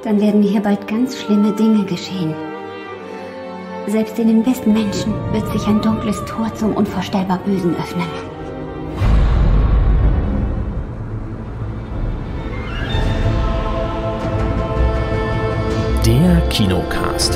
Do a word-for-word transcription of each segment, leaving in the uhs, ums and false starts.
dann werden hier bald ganz schlimme Dinge geschehen. Selbst in den besten Menschen wird sich ein dunkles Tor zum unvorstellbar Bösen öffnen. Der Kinocast.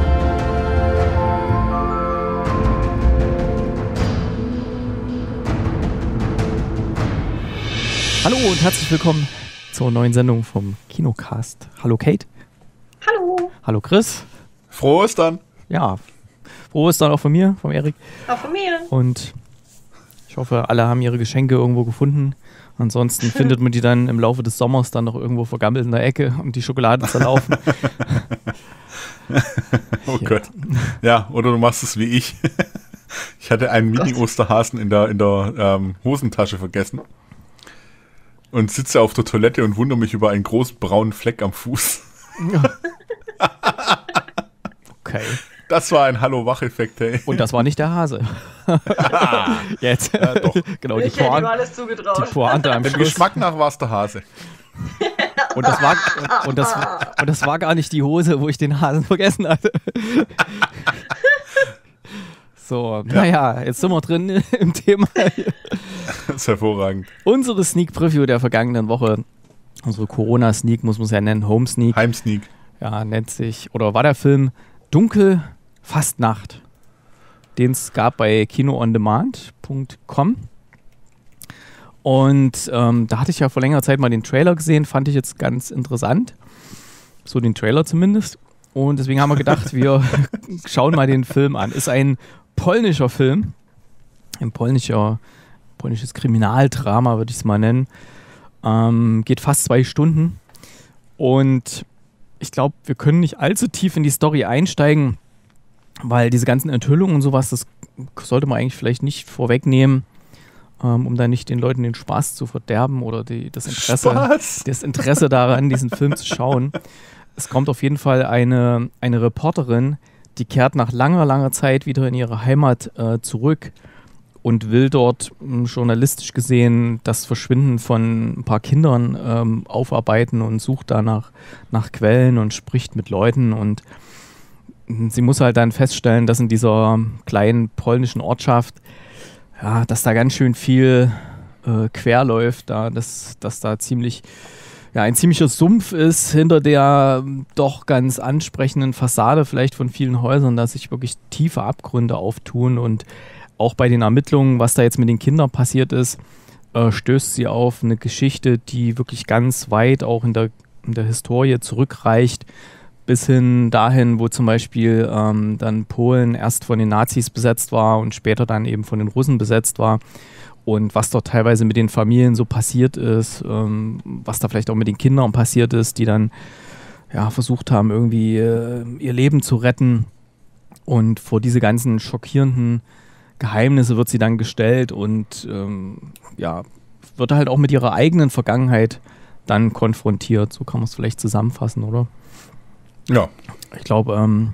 Hallo und herzlich willkommen zur neuen Sendung vom Kinocast. Hallo Kate. Hallo. Hallo Chris. Frohe Ostern. Ja, frohe Ostern auch von mir, vom Erik. Auch von mir. Und ich hoffe, alle haben ihre Geschenke irgendwo gefunden. Ansonsten findet man die dann im Laufe des Sommers dann noch irgendwo vergammelt in der Ecke und die Schokolade zerlaufen. Oh ja. Gott. Ja, oder du machst es wie ich. Ich hatte einen Mini-Osterhasen in der, in der ähm, Hosentasche vergessen und sitze auf der Toilette und wundere mich über einen großen braunen Fleck am Fuß. Okay. Das war ein Hallo-Wach-Effekt, hey. Und das war nicht der Hase. Jetzt. Ja, doch. Genau, ich die hätte Pointe, ihm alles zugetraut. die Pointe am Dem Schluss. Geschmack nach war es der Hase. Und das, war, und, das, und das war gar nicht die Hose, wo ich den Hasen vergessen hatte. So, ja. Naja, jetzt sind wir drin im Thema. Das ist hervorragend. Unsere Sneak Preview der vergangenen Woche, unsere Corona-Sneak, muss man es ja nennen, Home Sneak. Heimsneak. Ja, nennt sich, oder war der Film Dunkel, fast Nacht, den es gab bei kino on demand punkt com. Und ähm, da hatte ich ja vor längerer Zeit mal den Trailer gesehen, fand ich jetzt ganz interessant. So den Trailer zumindest. Und deswegen haben wir gedacht, wir schauen mal den Film an. Ist ein polnischer Film, ein polnischer, polnisches Kriminaldrama, würde ich es mal nennen. Ähm, geht fast zwei Stunden. Und ich glaube, wir können nicht allzu tief in die Story einsteigen, weil diese ganzen Enthüllungen und sowas, das sollte man eigentlich vielleicht nicht vorwegnehmen, ähm, um da nicht den Leuten den Spaß zu verderben oder die, das, Interesse, das Interesse daran, diesen Film zu schauen. Es kommt auf jeden Fall eine, eine Reporterin, die kehrt nach langer, langer Zeit wieder in ihre Heimat äh, zurück und will dort mh, journalistisch gesehen das Verschwinden von ein paar Kindern ähm, aufarbeiten und sucht danach nach Quellen und spricht mit Leuten. Und mh, sie muss halt dann feststellen, dass in dieser kleinen polnischen Ortschaft, ja, dass da ganz schön viel äh, quer läuft, da, dass, dass da ziemlich, ja, ein ziemlicher Sumpf ist hinter der doch ganz ansprechenden Fassade vielleicht von vielen Häusern, dass sich wirklich tiefe Abgründe auftun. Und auch bei den Ermittlungen, was da jetzt mit den Kindern passiert ist, äh, stößt sie auf eine Geschichte, die wirklich ganz weit auch in der, in der Historie zurückreicht, bis hin dahin, wo zum Beispiel ähm, dann Polen erst von den Nazis besetzt war und später dann eben von den Russen besetzt war. Und was dort teilweise mit den Familien so passiert ist, ähm, was da vielleicht auch mit den Kindern passiert ist, die dann ja, versucht haben, irgendwie äh, ihr Leben zu retten. Und vor diese ganzen schockierenden Geheimnisse wird sie dann gestellt und ähm, ja, wird halt auch mit ihrer eigenen Vergangenheit dann konfrontiert. So kann man es vielleicht zusammenfassen, oder? Ja. Ich glaube, ähm,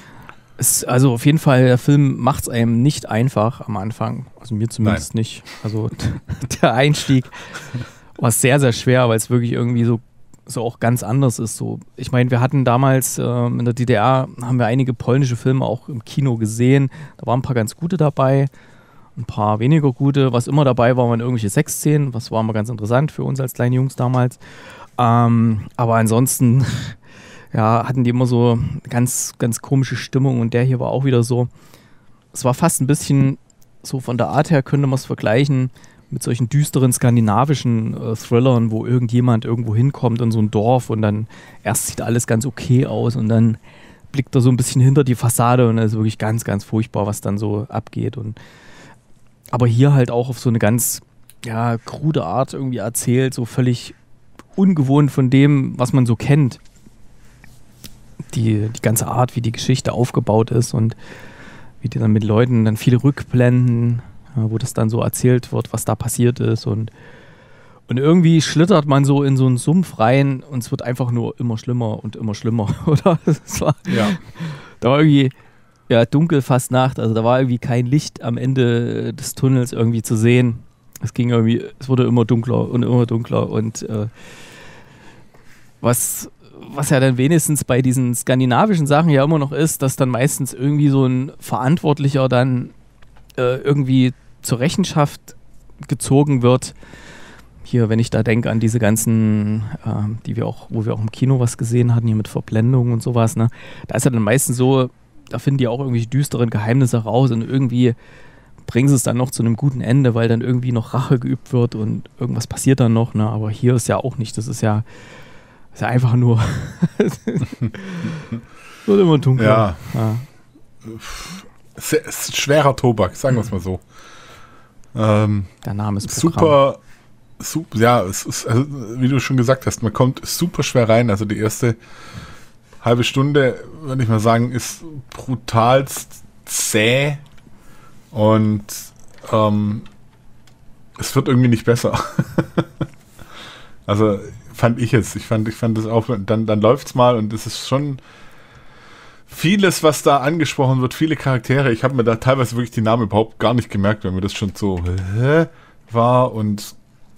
es, also auf jeden Fall, der Film macht es einem nicht einfach am Anfang. Also mir zumindest Nein. nicht. Also der Einstieg war sehr, sehr schwer, weil es wirklich irgendwie so, so auch ganz anders ist. So. Ich meine, wir hatten damals ähm, in der D D R, haben wir einige polnische Filme auch im Kino gesehen. Da waren ein paar ganz gute dabei, ein paar weniger gute. Was immer dabei war, waren irgendwelche Sexszenen. Was war immer ganz interessant für uns als kleine Jungs damals. Ähm, aber ansonsten ja, hatten die immer so ganz, ganz komische Stimmung und der hier war auch wieder so. Es war fast ein bisschen so von der Art her, könnte man es vergleichen mit solchen düsteren skandinavischen äh, Thrillern, wo irgendjemand irgendwo hinkommt in so ein Dorf und dann erst sieht alles ganz okay aus und dann blickt er so ein bisschen hinter die Fassade und es ist wirklich ganz, ganz furchtbar, was dann so abgeht. Und aber hier halt auch auf so eine ganz ja, krude Art irgendwie erzählt, so völlig ungewohnt von dem, was man so kennt. Die, die ganze Art, wie die Geschichte aufgebaut ist und wie die dann mit Leuten dann viele Rückblenden, ja, wo das dann so erzählt wird, was da passiert ist und, und irgendwie schlittert man so in so einen Sumpf rein und es wird einfach nur immer schlimmer und immer schlimmer, oder? Das war, ja. Da war irgendwie ja, dunkel, fast Nacht, also da war irgendwie kein Licht am Ende des Tunnels irgendwie zu sehen. Es ging irgendwie, es wurde immer dunkler und immer dunkler und äh, was was ja dann wenigstens bei diesen skandinavischen Sachen ja immer noch ist, dass dann meistens irgendwie so ein Verantwortlicher dann äh, irgendwie zur Rechenschaft gezogen wird. Hier, wenn ich da denke an diese ganzen, äh, die wir auch, wo wir auch im Kino was gesehen hatten, hier mit Verblendung und sowas, ne? Da ist ja dann meistens so, da finden die auch irgendwelche düsteren Geheimnisse raus und irgendwie bringen sie es dann noch zu einem guten Ende, weil dann irgendwie noch Rache geübt wird und irgendwas passiert dann noch, ne? Aber hier ist ja auch nicht, das ist ja, ist ja einfach nur wird immer dunkler. Ja. Ja. Es ist schwerer Tobak, sagen wir es mal so. Ähm, Der Name ist super, super, ja, es ist, also, wie du schon gesagt hast, man kommt super schwer rein. Also die erste halbe Stunde, würde ich mal sagen, ist brutalst zäh und ähm, es wird irgendwie nicht besser. Also fand ich jetzt, ich fand, ich fand das auch, dann, dann läuft's mal und es ist schon vieles, was da angesprochen wird, viele Charaktere. Ich habe mir da teilweise wirklich die Namen überhaupt gar nicht gemerkt, weil mir das schon so äh, war und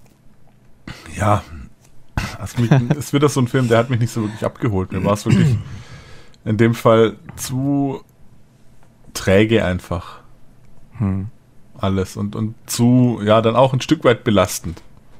ja, also mich, ist wieder so ein Film, der hat mich nicht so wirklich abgeholt. Mir war es wirklich in dem Fall zu träge einfach. Hm. Alles und, und zu, ja, dann auch ein Stück weit belastend.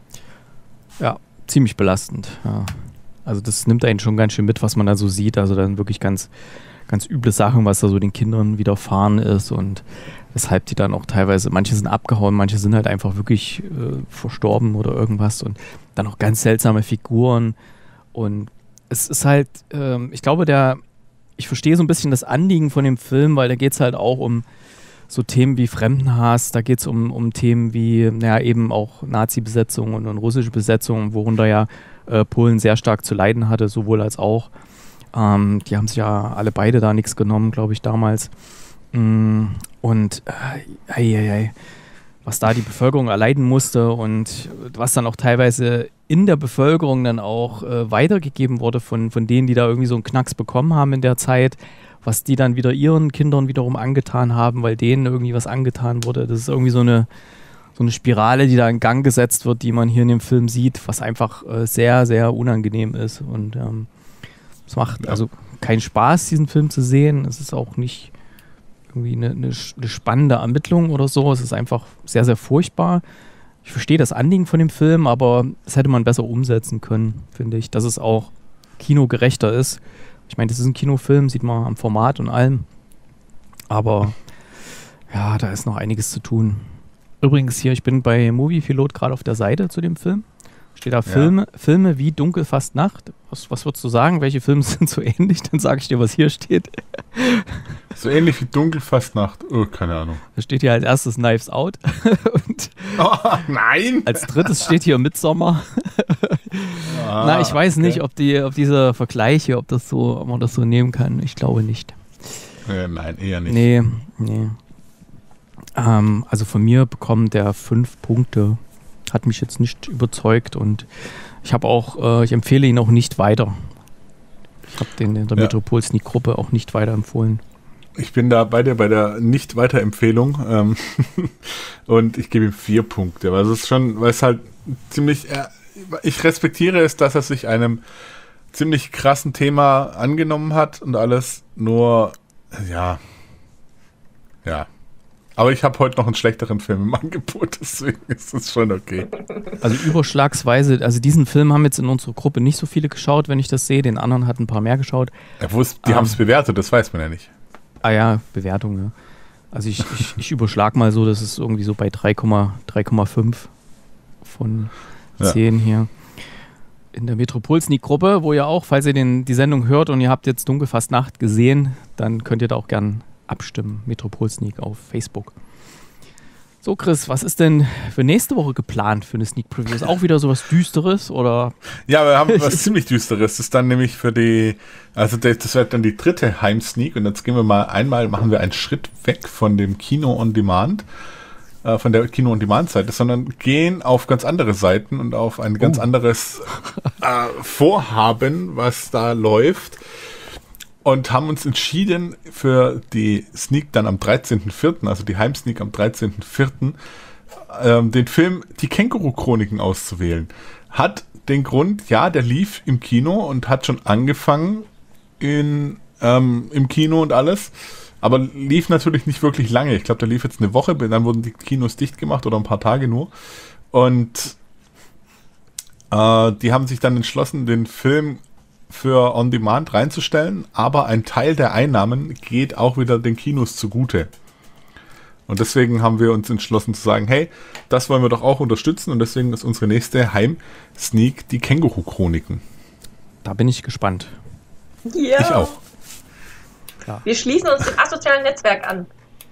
Ja, ziemlich belastend. Ja. Also das nimmt einen schon ganz schön mit, was man da so sieht. Also dann wirklich ganz, ganz üble Sachen, was da so den Kindern widerfahren ist und weshalb die dann auch teilweise, manche sind abgehauen, manche sind halt einfach wirklich äh, verstorben oder irgendwas und dann auch ganz seltsame Figuren und es ist halt, ähm, ich glaube, der, ich verstehe so ein bisschen das Anliegen von dem Film, weil da geht es halt auch um so Themen wie Fremdenhass, da geht es um, um Themen wie, naja, eben auch Nazi-Besetzung und, und russische Besetzung, worunter ja äh, Polen sehr stark zu leiden hatte, sowohl als auch. Ähm, die haben sich ja alle beide da nichts genommen, glaube ich, damals. Mm, und äh, ei, ei, ei, was da die Bevölkerung erleiden musste und was dann auch teilweise in der Bevölkerung dann auch äh, weitergegeben wurde von, von denen, die da irgendwie so einen Knacks bekommen haben in der Zeit, was die dann wieder ihren Kindern wiederum angetan haben, weil denen irgendwie was angetan wurde. Das ist irgendwie so eine, so eine Spirale, die da in Gang gesetzt wird, die man hier in dem Film sieht, was einfach äh, sehr, sehr unangenehm ist. Und ähm, es macht Ja. also keinen Spaß, diesen Film zu sehen. Es ist auch nicht irgendwie eine, eine, eine spannende Ermittlung oder so. Es ist einfach sehr, sehr furchtbar. Ich verstehe das Anliegen von dem Film, aber das hätte man besser umsetzen können, finde ich, dass es auch kinogerechter ist. Ich meine, das ist ein Kinofilm, sieht man am Format und allem. Aber ja, da ist noch einiges zu tun. Übrigens hier, ich bin bei Moviepilot gerade auf der Seite zu dem Film. Steht da Filme, Filme wie Dunkel fast Nacht. Was, was würdest du sagen? Welche Filme sind so ähnlich? Dann sage ich dir, was hier steht. So ähnlich wie Dunkel fast Nacht. Oh, keine Ahnung. Da steht hier als erstes Knives Out. Und Oh, nein! als drittes steht hier Midsommar. Ah, Na, ich weiß okay. nicht, ob, die, ob dieser Vergleich hier, ob, das so, ob man das so nehmen kann. Ich glaube nicht. Äh, nein, eher nicht. Nee, nee. Ähm, also von mir bekommt der fünf Punkte. Hat mich jetzt nicht überzeugt und ich habe auch, äh, ich empfehle ihn auch nicht weiter. Ich habe den in der Ja. Metropol-Sneak-Gruppe auch nicht weiterempfohlen. Ich bin da bei dir bei der Nicht-Weiterempfehlung ähm, und ich gebe ihm vier Punkte. Weil es ist schon, weil es halt ziemlich, äh, ich respektiere es, dass er sich einem ziemlich krassen Thema angenommen hat und alles, nur, ja, ja. Aber ich habe heute noch einen schlechteren Film im Angebot, deswegen ist das schon okay. Also überschlagsweise, also diesen Film haben jetzt in unserer Gruppe nicht so viele geschaut, wenn ich das sehe. Den anderen hatten ein paar mehr geschaut. Ja, wo ist, die Ähm. haben es bewertet, das weiß man ja nicht. Ah ja, Bewertung, ja. Also ich, ich, ich überschlag mal so, das ist irgendwie so bei drei Komma fünf von Ja. zehn hier. In der Metropol-Sneak-Gruppe, wo ihr auch, falls ihr den, die Sendung hört und ihr habt jetzt Dunkel fast Nacht gesehen, dann könnt ihr da auch gern abstimmen. Metropol-Sneak auf Facebook. So, Chris, was ist denn für nächste Woche geplant für eine Sneak Preview? Ist auch wieder sowas Düsteres oder? Ja, wir haben was ziemlich Düsteres. Das ist dann nämlich für die, also das, das wird dann die dritte Heimsneak und jetzt gehen wir mal einmal, machen wir einen Schritt weg von dem Kino on Demand, äh, von der Kino on Demand Seite, sondern gehen auf ganz andere Seiten und auf ein ganz Oh. anderes äh, Vorhaben, was da läuft. Und haben uns entschieden für die Sneak dann am dreizehnten vierten, also die Heimsneak am dreizehnten vierten, ähm, den Film Die Känguru-Chroniken auszuwählen. Hat den Grund, ja, der lief im Kino und hat schon angefangen in, ähm, im Kino und alles, aber lief natürlich nicht wirklich lange. Ich glaube, der lief jetzt eine Woche, dann wurden die Kinos dicht gemacht oder ein paar Tage nur. Und äh, die haben sich dann entschlossen, den Film für On Demand reinzustellen, aber ein Teil der Einnahmen geht auch wieder den Kinos zugute. Und deswegen haben wir uns entschlossen zu sagen, hey, das wollen wir doch auch unterstützen und deswegen ist unsere nächste Heim-Sneak die Känguru-Chroniken. Da bin ich gespannt. Ja. Ich auch. Ja. Wir schließen uns dem asozialen Netzwerk an.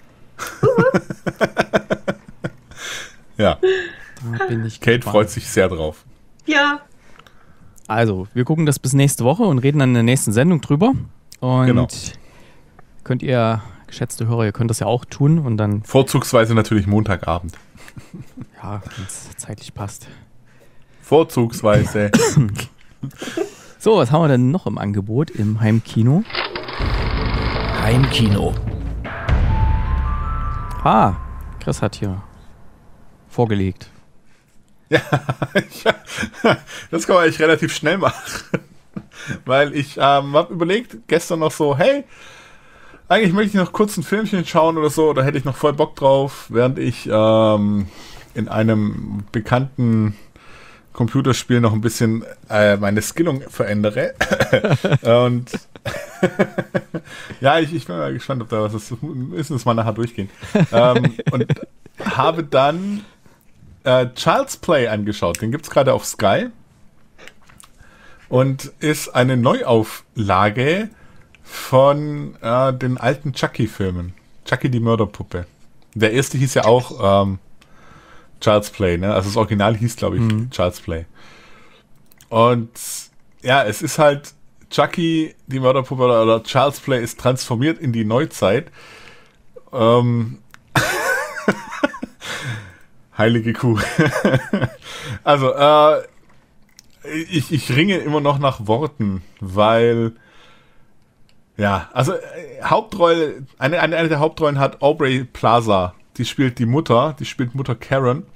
Ja, Da bin ich Kate gespannt. freut sich sehr drauf. Ja. Also, wir gucken das bis nächste Woche und reden dann in der nächsten Sendung drüber. Und Genau. könnt ihr, geschätzte Hörer, ihr könnt das ja auch tun und dann, Vorzugsweise natürlich Montagabend. ja, wenn es zeitlich passt. Vorzugsweise. So, was haben wir denn noch im Angebot im Heimkino? Heimkino. Ah, Chris hat hier vorgelegt. Ja, das kann man eigentlich relativ schnell machen. Weil ich ähm, habe überlegt, gestern noch so, hey, eigentlich möchte ich noch kurz ein Filmchen schauen oder so, da hätte ich noch voll Bock drauf, während ich ähm, in einem bekannten Computerspiel noch ein bisschen äh, meine Skillung verändere. Und ja, ich, ich bin mal gespannt, ob da was ist. Müssen es mal nachher durchgehen. ähm, und habe dann äh, Child's Play angeschaut. Den gibt es gerade auf Sky. Und ist eine Neuauflage von äh, den alten Chucky-Filmen. Chucky die Mörderpuppe. Der erste hieß ja auch ähm, Child's Play, ne? Also das Original hieß, glaube ich, mhm. Child's Play. Und ja, es ist halt Chucky die Mörderpuppe oder, oder Child's Play ist transformiert in die Neuzeit. Ähm Heilige Kuh. Also, äh, ich, ich ringe immer noch nach Worten, weil ja, also äh, Hauptrolle, eine, eine, eine der Hauptrollen hat Aubrey Plaza, die spielt die Mutter, die spielt Mutter Karen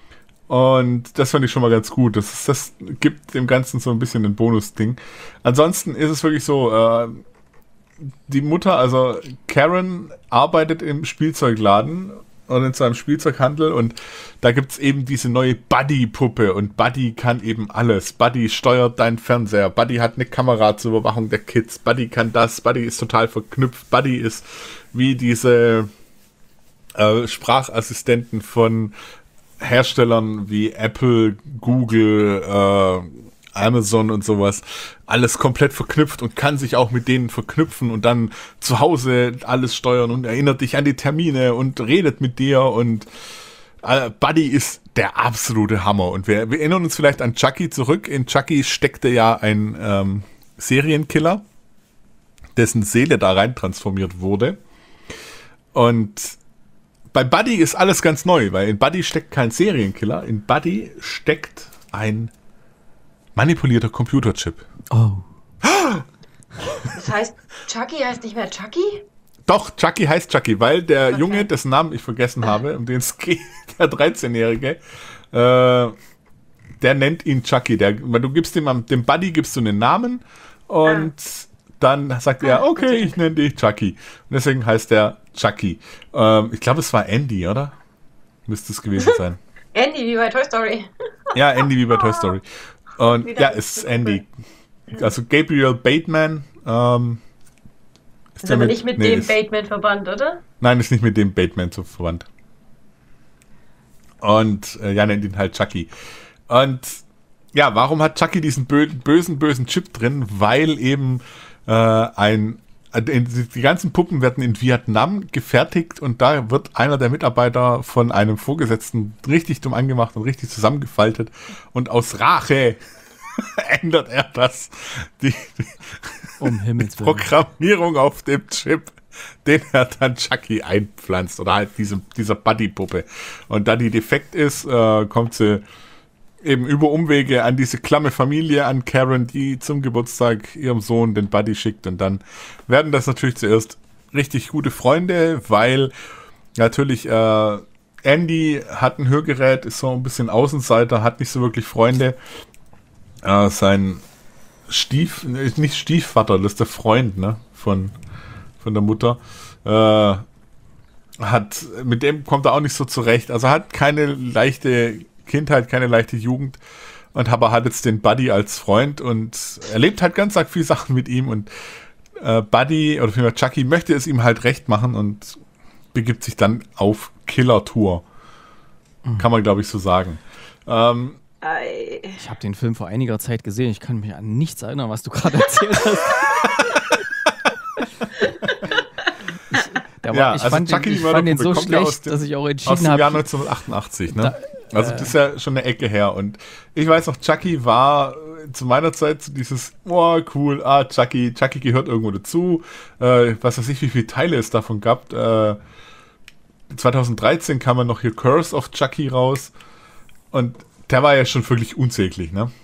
und das fand ich schon mal ganz gut, das, ist, das gibt dem Ganzen so ein bisschen ein Bonus-Ding. Ansonsten ist es wirklich so, äh, die Mutter, also Karen arbeitet im Spielzeugladen und in seinem Spielzeughandel und da gibt es eben diese neue Buddy-Puppe und Buddy kann eben alles. Buddy steuert deinen Fernseher, Buddy hat eine Kamera zur Überwachung der Kids, Buddy kann das, Buddy ist total verknüpft, Buddy ist wie diese äh, Sprachassistenten von Herstellern wie Apple, Google, äh, Amazon und sowas, alles komplett verknüpft und kann sich auch mit denen verknüpfen und dann zu Hause alles steuern und erinnert dich an die Termine und redet mit dir und äh, Buddy ist der absolute Hammer und wir, wir erinnern uns vielleicht an Chucky zurück. In Chucky steckte ja ein ähm, Serienkiller, dessen Seele da rein transformiert wurde und bei Buddy ist alles ganz neu, weil in Buddy steckt kein Serienkiller, in Buddy steckt ein manipulierter Computerchip. Oh. Das heißt, Chucky heißt nicht mehr Chucky? Doch, Chucky heißt Chucky, weil der Okay. Junge, dessen Namen ich vergessen habe, um den es geht, der dreizehnjährige, äh, der nennt ihn Chucky. Der, weil du gibst dem, dem Buddy gibst du einen Namen und ah. dann sagt er, okay, okay, ich nenne dich Chucky. Und deswegen heißt er Chucky. Ähm, ich glaube, es war Andy, oder? Müsste es gewesen sein. Andy, wie bei Toy Story. Ja, Andy wie bei Toy Story. Und Wieder ja, es ist Andy. Also Gabriel Bateman. Ähm, ist aber mit, nicht mit nee, dem ist, Bateman verwandt, oder? Nein, ist nicht mit dem Bateman so verwandt. Und äh, ja, nennt ihn halt Chucky. Und ja, warum hat Chucky diesen bö bösen, bösen Chip drin? Weil eben äh, ein die ganzen Puppen werden in Vietnam gefertigt und da wird einer der Mitarbeiter von einem Vorgesetzten richtig dumm angemacht und richtig zusammengefaltet und aus Rache ändert er das, die, die, um Himmels die Programmierung auf dem Chip, den er dann Chucky einpflanzt oder halt diese, dieser Buddy-Puppe. Und da die defekt ist, äh, kommt sie eben über Umwege an diese klamme Familie, an Karen, die zum Geburtstag ihrem Sohn den Buddy schickt und dann werden das natürlich zuerst richtig gute Freunde, weil natürlich äh, Andy hat ein Hörgerät, ist so ein bisschen Außenseiter, hat nicht so wirklich Freunde. Äh, sein Stief, nicht Stiefvater, das ist der Freund, ne, von, von der Mutter, äh, hat, mit dem kommt er auch nicht so zurecht. Also hat keine leichte Kindheit, keine leichte Jugend und aber hat jetzt den Buddy als Freund und erlebt halt ganz arg viele Sachen mit ihm und äh, Buddy oder vielmehr Chucky möchte es ihm halt recht machen und begibt sich dann auf Killer-Tour. Mhm. Kann man, glaube ich, so sagen. Ähm, ich habe den Film vor einiger Zeit gesehen. Ich kann mich an nichts erinnern, was du gerade erzählt hast. ich, war, ja, ich also fand Chucky den, ich fand den so schlecht, dem, dass ich auch entschieden habe. Aus dem Jahr neunzehnhundertachtundachtzig, ne? Da, also das ist ja schon eine Ecke her. Und ich weiß noch, Chucky war zu meiner Zeit so dieses, oh cool, ah, Chucky, Chucky gehört irgendwo dazu. Äh, was weiß ich, wie viele Teile es davon gab. Äh, zweitausenddreizehn kam ja noch hier Curse of Chucky raus. Und der war ja schon wirklich unsäglich, ne?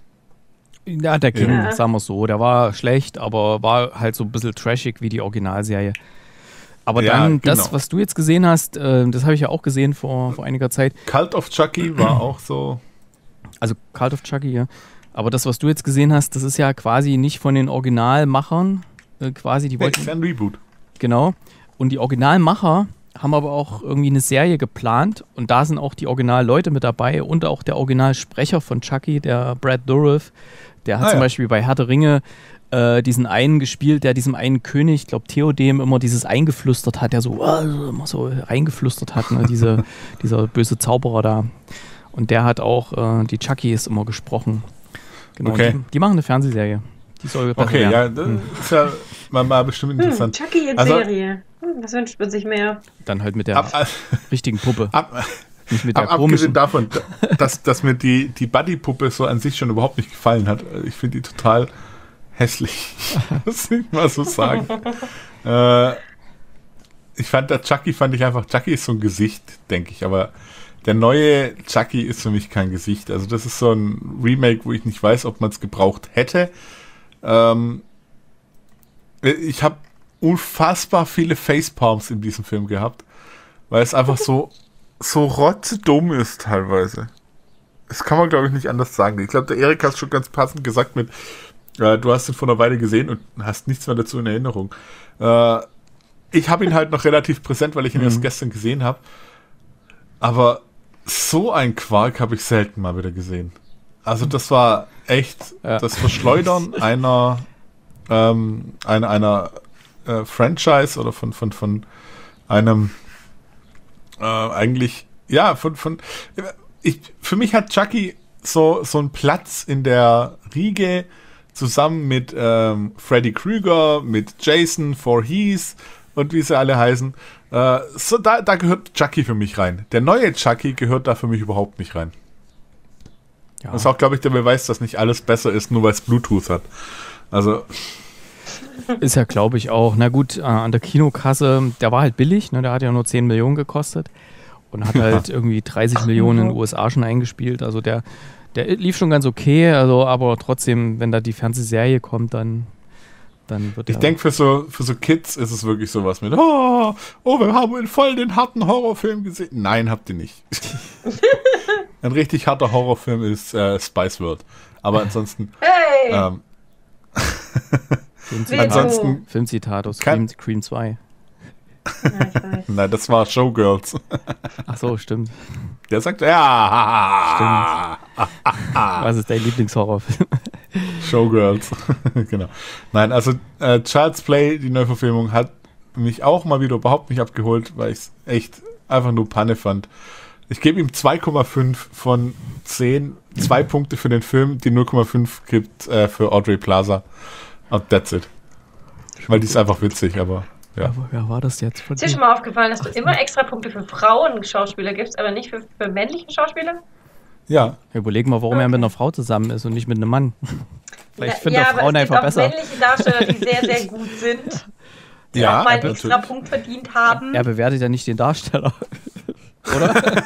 Ja, der ging, ja. sagen wir so. Der war schlecht, aber war halt so ein bisschen trashig wie die Originalserie. Aber ja, dann, genau. das, was du jetzt gesehen hast, äh, das habe ich ja auch gesehen vor, vor einiger Zeit. Cult of Chucky war auch so. Also Cult of Chucky, ja. Aber das, was du jetzt gesehen hast, das ist ja quasi nicht von den Originalmachern. Äh, quasi, die wollten. Das ist ein Reboot. Genau. Und die Originalmacher haben aber auch irgendwie eine Serie geplant und da sind auch die Originalleute mit dabei und auch der Originalsprecher von Chucky, der Brad Dourif, der hat ah, zum ja. Beispiel bei Herr der Ringe äh, diesen einen gespielt, der diesem einen König, ich glaube Theoden, immer dieses eingeflüstert hat, der so, uh, immer so eingeflüstert hat, ne? Diese, dieser böse Zauberer da. Und der hat auch äh, die Chuckys immer gesprochen. Genau, okay. die, die machen eine Fernsehserie. Die soll besser Okay, werden. ja, das hm. ist ja mal, mal bestimmt interessant. Hm, Chucky in also, Serie. Hm, das wünscht man sich mehr. Dann halt mit der ab, richtigen Puppe. Ab, nicht mit der ab, abgesehen komischen. davon, dass, dass mir die, die Buddy-Puppe so an sich schon überhaupt nicht gefallen hat. Ich finde die total hässlich. Muss ich mal so sagen. äh, ich fand, der Chucky fand ich einfach, Chucky ist so ein Gesicht, denke ich, aber der neue Chucky ist für mich kein Gesicht. Also das ist so ein Remake, wo ich nicht weiß, ob man es gebraucht hätte. Ähm, ich habe unfassbar viele Facepalms in diesem Film gehabt, weil es einfach so so rotzedumm ist teilweise. Das kann man, glaube ich, nicht anders sagen. Ich glaube, der Erik hat es schon ganz passend gesagt mit, äh, du hast ihn vor einer Weile gesehen und hast nichts mehr dazu in Erinnerung. Äh, ich habe ihn halt noch relativ präsent, weil ich ihn mhm. erst gestern gesehen habe. Aber so ein Quark habe ich selten mal wieder gesehen. Also das war echt ja. das Verschleudern einer ähm, einer, einer äh, Franchise oder von, von, von einem äh, eigentlich, ja, von, von ich, für mich hat Chucky so, so einen Platz in der Riege zusammen mit ähm, Freddy Krueger, mit Jason Voorhees und wie sie alle heißen. Äh, so, da, da gehört Chucky für mich rein. Der neue Chucky gehört da für mich überhaupt nicht rein. Ja. Das ist auch, glaube ich, der Beweis, dass nicht alles besser ist, nur weil es Bluetooth hat. Also. Ist ja, glaube ich, auch. Na gut, äh, an der Kinokasse, der war halt billig, ne? Der hat ja nur zehn Millionen gekostet und hat halt ja. irgendwie dreißig Millionen in den U S A schon eingespielt. Also der, der lief schon ganz okay, also aber trotzdem, wenn da die Fernsehserie kommt, dann, dann wird Ich denke, für so, für so Kids ist es wirklich sowas mit, oh, oh, wir haben voll den harten Horrorfilm gesehen. Nein, habt ihr nicht. Ein richtig harter Horrorfilm ist äh, Spice World. Aber ansonsten. Hey! Ähm, Filmzitat, ansonsten Filmzitat aus Scream, Scream zwei. Ja, ich weiß. Nein, das war Showgirls. Ach so, stimmt. Der sagt, ja. Stimmt. Was ist dein Lieblingshorrorfilm? Showgirls. Genau. Nein, also äh, Child's Play, die Neuverfilmung, hat mich auch mal wieder überhaupt nicht abgeholt, weil ich es echt einfach nur Panne fand. Ich gebe ihm zwei Komma fünf von zehn. Zwei Punkte für den Film, die null Komma fünf gibt äh, für Aubrey Plaza. Und that's it. Weil die ist einfach witzig, aber ja. Ja, wer war das jetzt? Von Ist dir schon mal aufgefallen, dass du immer extra Punkte für Frauen-Schauspieler gibst, aber nicht für, für männliche Schauspieler? Ja. Überleg mal, warum Okay. er mit einer Frau zusammen ist und nicht mit einem Mann. Vielleicht Ja, findet ja, er Frauen aber es einfach gibt auch besser. männliche Darsteller, die sehr, sehr gut sind, die Ja, auch mal einen natürlich. extra Punkt verdient haben. Er bewertet ja nicht den Darsteller. Oder?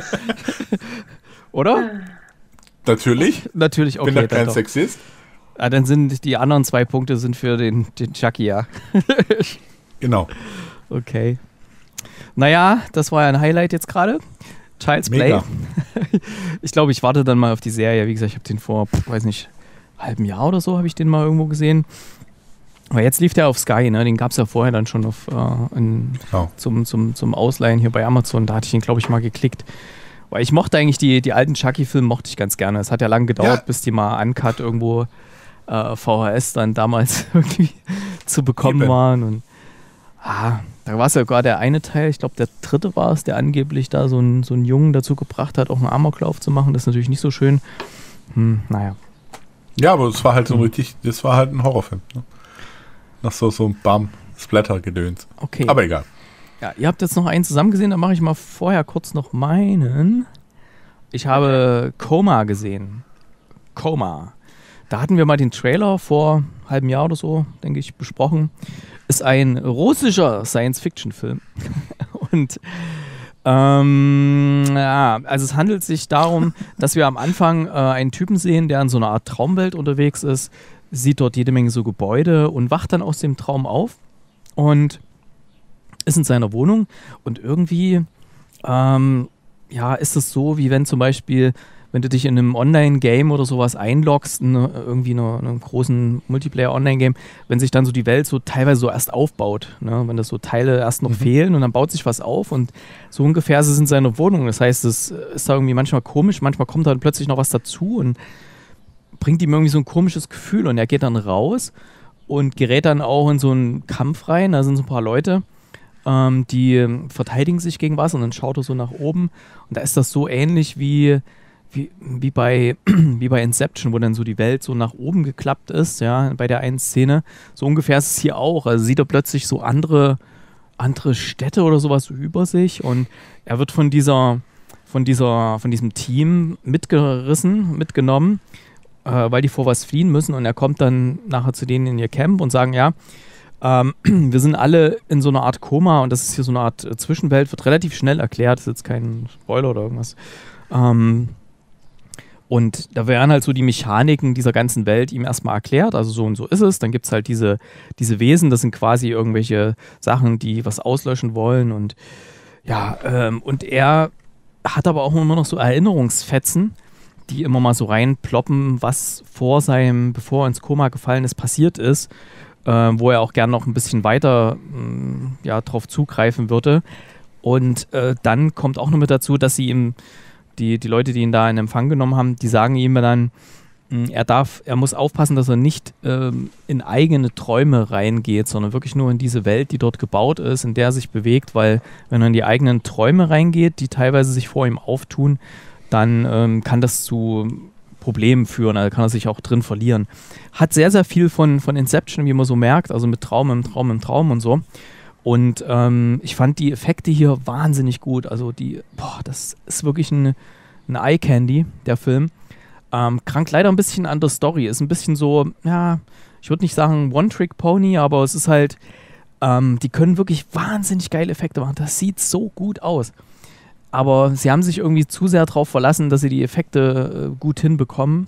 Oder? Natürlich. Natürlich, okay. Bin da dann kein doch. Sexist. Ah, dann sind die anderen zwei Punkte sind für den, den Chucky, ja. Genau. Okay. Naja, das war ja ein Highlight jetzt gerade. Child's Play. Ich glaube, ich warte dann mal auf die Serie. Wie gesagt, ich habe den vor, weiß nicht, halben Jahr oder so habe ich den mal irgendwo gesehen. Aber jetzt lief der auf Sky, ne? Den gab es ja vorher dann schon auf, äh, in, oh. zum, zum, zum Ausleihen hier bei Amazon. Da hatte ich den, glaube ich, mal geklickt. Weil ich mochte eigentlich die, die alten Chucky-Filme, mochte ich ganz gerne. Es hat ja lange gedauert, ja. bis die mal uncut irgendwo äh, V H S dann damals irgendwie zu bekommen Eben. waren. Und ah, da war es ja sogar der eine Teil, ich glaube der dritte war es, der angeblich da so einen so einen Jungen dazu gebracht hat, auch einen Amoklauf zu machen. Das ist natürlich nicht so schön. Hm, naja. Ja, aber es war halt so richtig, das war halt ein Horrorfilm. Ne? Nach so, so einem Bam-Splatter-Gedöns. Okay. Aber egal. Ja, ihr habt jetzt noch einen zusammen gesehen, dann mache ich mal vorher kurz noch meinen. Ich habe Coma gesehen. Coma. Da hatten wir mal den Trailer vor einem halben Jahr oder so, denke ich, besprochen. Ist ein russischer Science-Fiction-Film. Und ähm, ja, also es handelt sich darum, dass wir am Anfang äh, einen Typen sehen, der in so einer Art Traumwelt unterwegs ist, sieht dort jede Menge so Gebäude und wacht dann aus dem Traum auf und ist in seiner Wohnung und irgendwie ähm, ja, ist es so, wie wenn zum Beispiel, wenn du dich in einem Online-Game oder sowas einloggst, in eine, irgendwie in einem großen Multiplayer-Online-Game, wenn sich dann so die Welt so teilweise so erst aufbaut, ne? Wenn das so Teile erst noch mhm. fehlen und dann baut sich was auf und so ungefähr ist es in seiner Wohnung. Das heißt, es ist da irgendwie manchmal komisch, manchmal kommt dann plötzlich noch was dazu und bringt ihm irgendwie so ein komisches Gefühl und er geht dann raus und gerät dann auch in so einen Kampf rein. Da sind so ein paar Leute, ähm, die verteidigen sich gegen was und dann schaut er so nach oben und da ist das so ähnlich wie, wie, wie, bei, wie bei Inception, wo dann so die Welt so nach oben geklappt ist, ja, bei der einen Szene. So ungefähr ist es hier auch. Also sieht er plötzlich so andere, andere Städte oder sowas so über sich und er wird von dieser, von dieser, von diesem Team mitgerissen, mitgenommen, weil die vor was fliehen müssen und er kommt dann nachher zu denen in ihr Camp und sagen, ja, ähm, wir sind alle in so einer Art Koma und das ist hier so eine Art äh, Zwischenwelt, wird relativ schnell erklärt, ist jetzt kein Spoiler oder irgendwas. Ähm, und da werden halt so die Mechaniken dieser ganzen Welt ihm erstmal erklärt, also so und so ist es, dann gibt es halt diese, diese Wesen, das sind quasi irgendwelche Sachen, die was auslöschen wollen und ja, ähm, und er hat aber auch immer noch so Erinnerungsfetzen, die immer mal so reinploppen, was vor seinem, bevor er ins Koma gefallen ist, passiert ist, äh, wo er auch gern noch ein bisschen weiter mh, ja, drauf zugreifen würde. Und äh, dann kommt auch noch mit dazu, dass sie ihm, die, die Leute, die ihn da in Empfang genommen haben, die sagen ihm dann, mh, er darf, er muss aufpassen, dass er nicht äh, in eigene Träume reingeht, sondern wirklich nur in diese Welt, die dort gebaut ist, in der er sich bewegt, weil wenn er in die eigenen Träume reingeht, die teilweise sich vor ihm auftun, dann ähm, kann das zu Problemen führen, also kann er sich auch drin verlieren. Hat sehr, sehr viel von, von Inception, wie man so merkt, also mit Traum im Traum im Traum und so. Und ähm, ich fand die Effekte hier wahnsinnig gut. Also die, boah, das ist wirklich ein, ein Eye-Candy, der Film. Ähm, krankt leider ein bisschen an der Story. Ist ein bisschen so, ja, ich würde nicht sagen One-Trick-Pony, aber es ist halt, ähm, die können wirklich wahnsinnig geile Effekte machen. Das sieht so gut aus. Aber sie haben sich irgendwie zu sehr darauf verlassen, dass sie die Effekte äh, gut hinbekommen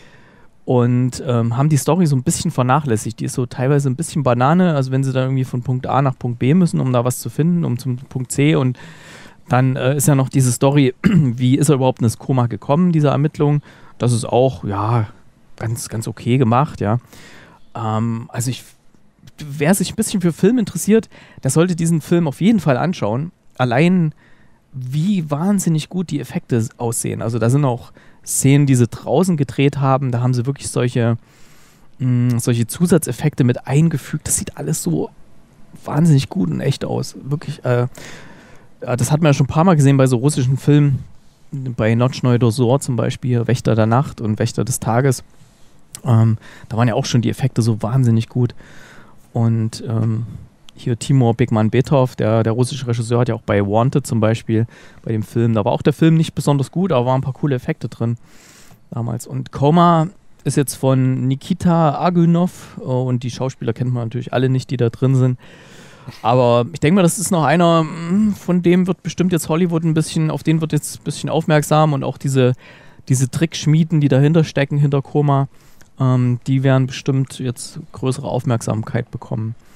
und ähm, haben die Story so ein bisschen vernachlässigt. Die ist so teilweise ein bisschen Banane, also wenn sie dann irgendwie von Punkt A nach Punkt B müssen, um da was zu finden, um zum Punkt C und dann äh, ist ja noch diese Story, wie ist er überhaupt in das Koma gekommen, diese Ermittlung. Das ist auch, ja, ganz, ganz okay gemacht, ja. Ähm, also ich, wer sich ein bisschen für Film interessiert, der sollte diesen Film auf jeden Fall anschauen. Allein wie wahnsinnig gut die Effekte aussehen. Also da sind auch Szenen, die sie draußen gedreht haben, da haben sie wirklich solche, mh, solche Zusatzeffekte mit eingefügt. Das sieht alles so wahnsinnig gut und echt aus. Wirklich, äh, das hat man ja schon ein paar Mal gesehen bei so russischen Filmen, bei Nochnoi Dozor zum Beispiel, Wächter der Nacht und Wächter des Tages. Ähm, da waren ja auch schon die Effekte so wahnsinnig gut. Und ähm, hier Timur Bekmambetov, der, der russische Regisseur, hat ja auch bei Wanted zum Beispiel, bei dem Film, da war auch der Film nicht besonders gut, aber waren ein paar coole Effekte drin damals. Und Coma ist jetzt von Nikita Agunov und die Schauspieler kennt man natürlich alle nicht, die da drin sind. Aber ich denke mal, das ist noch einer, von dem wird bestimmt jetzt Hollywood ein bisschen, auf den wird jetzt ein bisschen aufmerksam und auch diese, diese Trickschmieden, die dahinter stecken, hinter Coma, ähm, die werden bestimmt jetzt größere Aufmerksamkeit bekommen.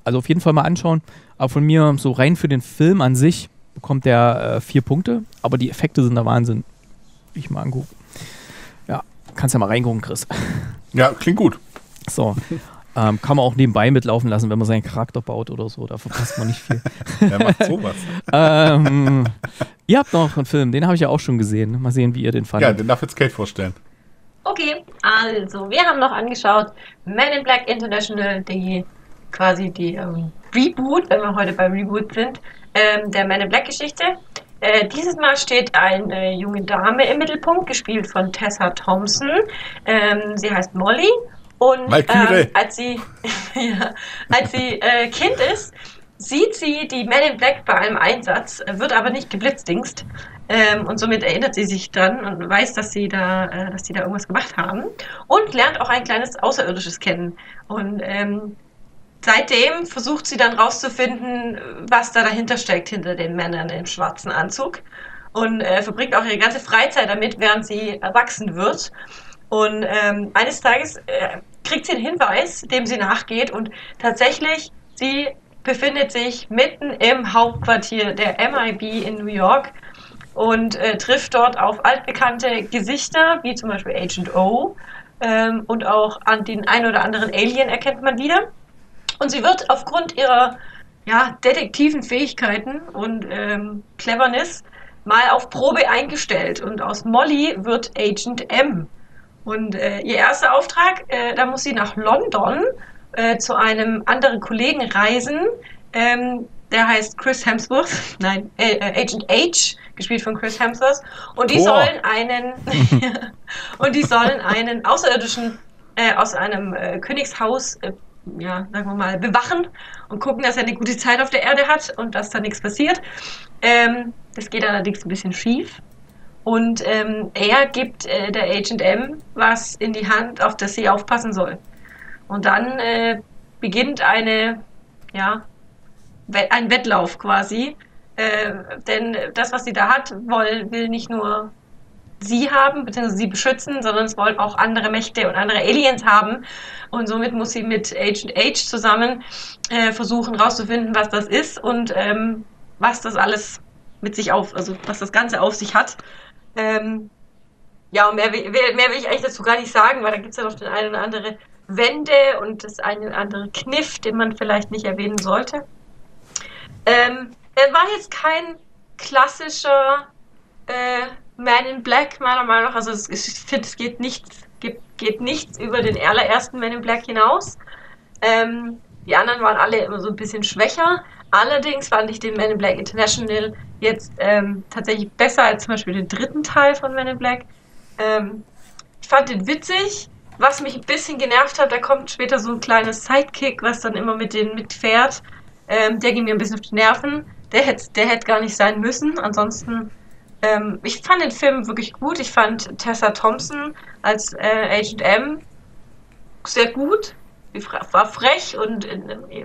also auf jeden Fall mal anschauen. Aber von mir, so rein für den Film an sich, bekommt der äh, vier Punkte. Aber die Effekte sind der Wahnsinn. Ich mal angucken. Ja, kannst ja mal reingucken, Chris. Ja, klingt gut. So. Ähm, kann man auch nebenbei mitlaufen lassen, wenn man seinen Charakter baut oder so. Da verpasst man nicht viel. Wer macht sowas? ähm, ihr habt noch einen Film, den habe ich ja auch schon gesehen. Mal sehen, wie ihr den fandet. Ja, den darf jetzt Kate vorstellen. Okay, also wir haben noch angeschaut Men in Black International, die quasi die ähm, Reboot, wenn wir heute bei Reboot sind, ähm, der Men in Black Geschichte. Äh, dieses Mal steht eine junge Dame im Mittelpunkt, gespielt von Tessa Thompson. Ähm, sie heißt Molly. Und ähm, als sie, ja, als sie äh, Kind ist, sieht sie die Men in Black bei einem Einsatz, wird aber nicht geblitzdingst. Ähm, und somit erinnert sie sich dran und weiß, dass sie da, äh, dass die da irgendwas gemacht haben. Und lernt auch ein kleines Außerirdisches kennen. Und ähm, seitdem versucht sie dann rauszufinden, was da dahinter steckt, hinter den Männern im schwarzen Anzug. Und äh, verbringt auch ihre ganze Freizeit damit, während sie erwachsen wird. Und ähm, eines Tages äh, kriegt sie einen Hinweis, dem sie nachgeht. Und tatsächlich, sie befindet sich mitten im Hauptquartier der M I B in New York und äh, trifft dort auf altbekannte Gesichter, wie zum Beispiel Agent O. Ähm, und auch an den ein oder anderen Alien erkennt man wieder. Und sie wird aufgrund ihrer ja, detektiven Fähigkeiten und ähm, Cleverness mal auf Probe eingestellt. Und aus Molly wird Agent M. Und äh, ihr erster Auftrag, äh, da muss sie nach London äh, zu einem anderen Kollegen reisen. Ähm, der heißt Chris Hemsworth, nein, äh, Agent H, gespielt von Chris Hemsworth. Und die oh. sollen einen und die sollen einen Außerirdischen äh, aus einem äh, Königshaus, äh, ja, sagen wir mal, bewachen und gucken, dass er eine gute Zeit auf der Erde hat und dass da nichts passiert. Ähm, das geht allerdings ein bisschen schief. Und ähm, er gibt äh, der Agent M was in die Hand, auf das sie aufpassen soll. Und dann äh, beginnt eine, ja, ein Wettlauf quasi. Äh, denn das, was sie da hat, will, will nicht nur sie haben, beziehungsweise sie beschützen, sondern es wollen auch andere Mächte und andere Aliens haben. Und somit muss sie mit Agent H zusammen äh, versuchen rauszufinden, was das ist und ähm, was das alles mit sich auf, also was das Ganze auf sich hat. Ähm, ja, und mehr, mehr, mehr will ich eigentlich dazu gar nicht sagen, weil da gibt es ja noch den eine oder andere Wende und das eine oder andere Kniff, den man vielleicht nicht erwähnen sollte. Ähm, er war jetzt kein klassischer äh, Man in Black, meiner Meinung nach. Also es, ich finde, es geht nichts, geht, geht nichts über den allerersten Man in Black hinaus. Ähm, die anderen waren alle immer so ein bisschen schwächer. Allerdings fand ich den Man in Black International jetzt ähm, tatsächlich besser als zum Beispiel den dritten Teil von Man in Black. Ähm, ich fand den witzig. Was mich ein bisschen genervt hat, da kommt später so ein kleines Sidekick, was dann immer mit denen mitfährt. Ähm, der ging mir ein bisschen auf die Nerven. Der hätte der hätte gar nicht sein müssen. Ansonsten, ähm, ich fand den Film wirklich gut. Ich fand Tessa Thompson als äh, Agent M sehr gut. Sie war frech und äh, äh,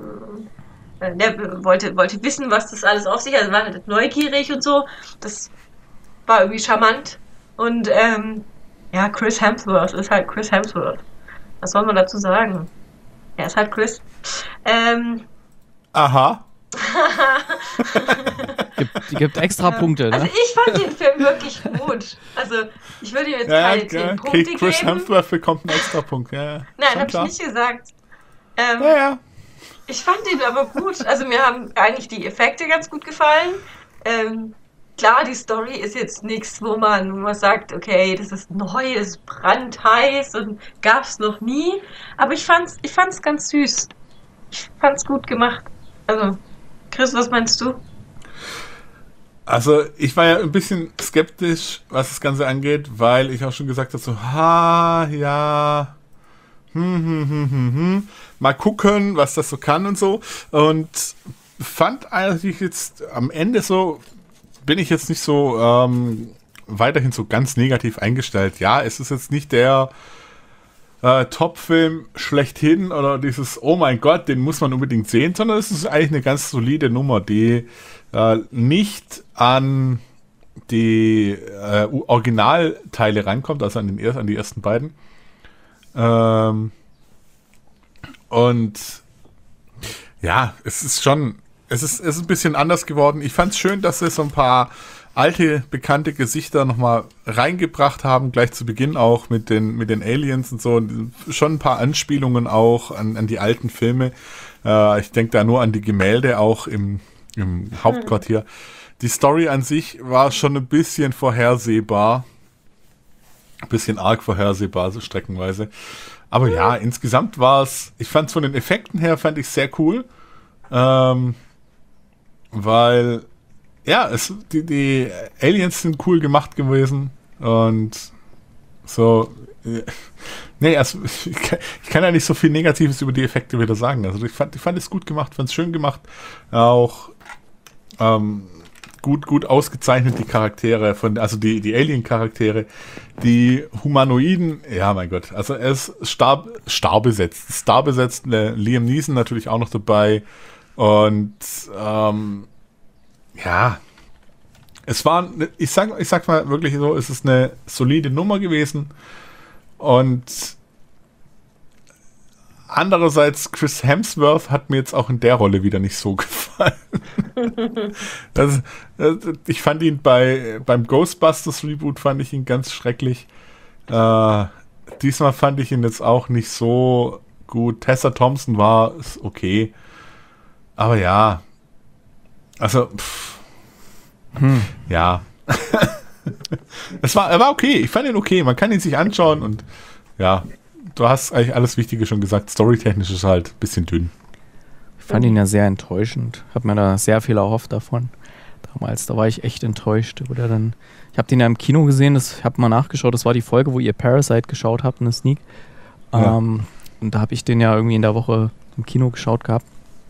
der wollte, wollte wissen, was das alles auf sich hat. Also war halt neugierig und so. Das war irgendwie charmant. Und ähm, ja, Chris Hemsworth ist halt Chris Hemsworth. Was soll man dazu sagen? Er ist halt Chris. Ähm, Aha. gibt, gibt extra Punkte, ne? Also ich fand den Film wirklich gut. Also ich würde ihm jetzt ja, keine zehn ja, Punkte okay, geben. Chris Hemsworth bekommt einen extra Punkt. Ja, Nein, habe ich nicht gesagt. Ähm, ja, ja. Ich fand ihn aber gut. Also mir haben eigentlich die Effekte ganz gut gefallen. Ähm, klar, die Story ist jetzt nichts, wo man, wo man sagt, okay, das ist neu, das ist brandheiß und gab's noch nie. Aber ich fand's, ich fand's ganz süß. Ich fand's gut gemacht. Also, Chris, was meinst du? Also, ich war ja ein bisschen skeptisch, was das Ganze angeht, weil ich auch schon gesagt habe, so, ha, ja, hm, hm, hm, hm, hm. Mal gucken, was das so kann und so. Und fand eigentlich jetzt am Ende so, bin ich jetzt nicht so ähm, weiterhin so ganz negativ eingestellt. Ja, es ist jetzt nicht der äh, Top-Film schlechthin oder dieses, oh mein Gott, den muss man unbedingt sehen, sondern es ist eigentlich eine ganz solide Nummer, die äh, nicht an die äh, Originalteile rankommt, also an, den er- an die ersten beiden. Ähm, und ja, es ist schon, es ist, es ist ein bisschen anders geworden. Ich fand es schön, dass sie so ein paar alte, bekannte Gesichter nochmal reingebracht haben, gleich zu Beginn auch mit den, mit den Aliens und so. Und schon ein paar Anspielungen auch an, an die alten Filme. Äh, ich denke da nur an die Gemälde auch im, im Hauptquartier. Mhm. Die Story an sich war schon ein bisschen vorhersehbar. Ein bisschen arg vorhersehbar, so streckenweise. Aber mhm. ja, insgesamt war es, ich fand es von den Effekten her, fand ich sehr cool. Ähm, weil ja, es, die, die Aliens sind cool gemacht gewesen und so, nee, also ich kann, ich kann ja nicht so viel Negatives über die Effekte wieder sagen. Also ich fand, ich fand es gut gemacht, fand es schön gemacht, auch ähm, gut, gut ausgezeichnet die Charaktere, von, also die, die Alien-Charaktere, die Humanoiden, ja mein Gott, also er ist star, star besetzt, star besetzt, Liam Neeson natürlich auch noch dabei und ähm, ja, es war, ich sag, ich sag mal wirklich so, es ist eine solide Nummer gewesen und andererseits Chris Hemsworth hat mir jetzt auch in der Rolle wieder nicht so gefallen. das, das, ich fand ihn bei beim Ghostbusters Reboot fand ich ihn ganz schrecklich. Äh, diesmal fand ich ihn jetzt auch nicht so gut. Tessa Thompson war okay, aber ja. Also, pff, hm. ja. es war, er war okay. Ich fand ihn okay. Man kann ihn sich anschauen und ja, du hast eigentlich alles Wichtige schon gesagt. Storytechnisch ist halt ein bisschen dünn. Ich fand ihn ja sehr enttäuschend. Hab mir da sehr viel erhofft davon. Damals, da war ich echt enttäuscht. Oder dann, ich habe den ja im Kino gesehen. Das, ich habe mal nachgeschaut. Das war die Folge, wo ihr Parasite geschaut habt, eine Sneak. Ja. Ähm, und da habe ich den ja irgendwie in der Woche im Kino geschaut gehabt.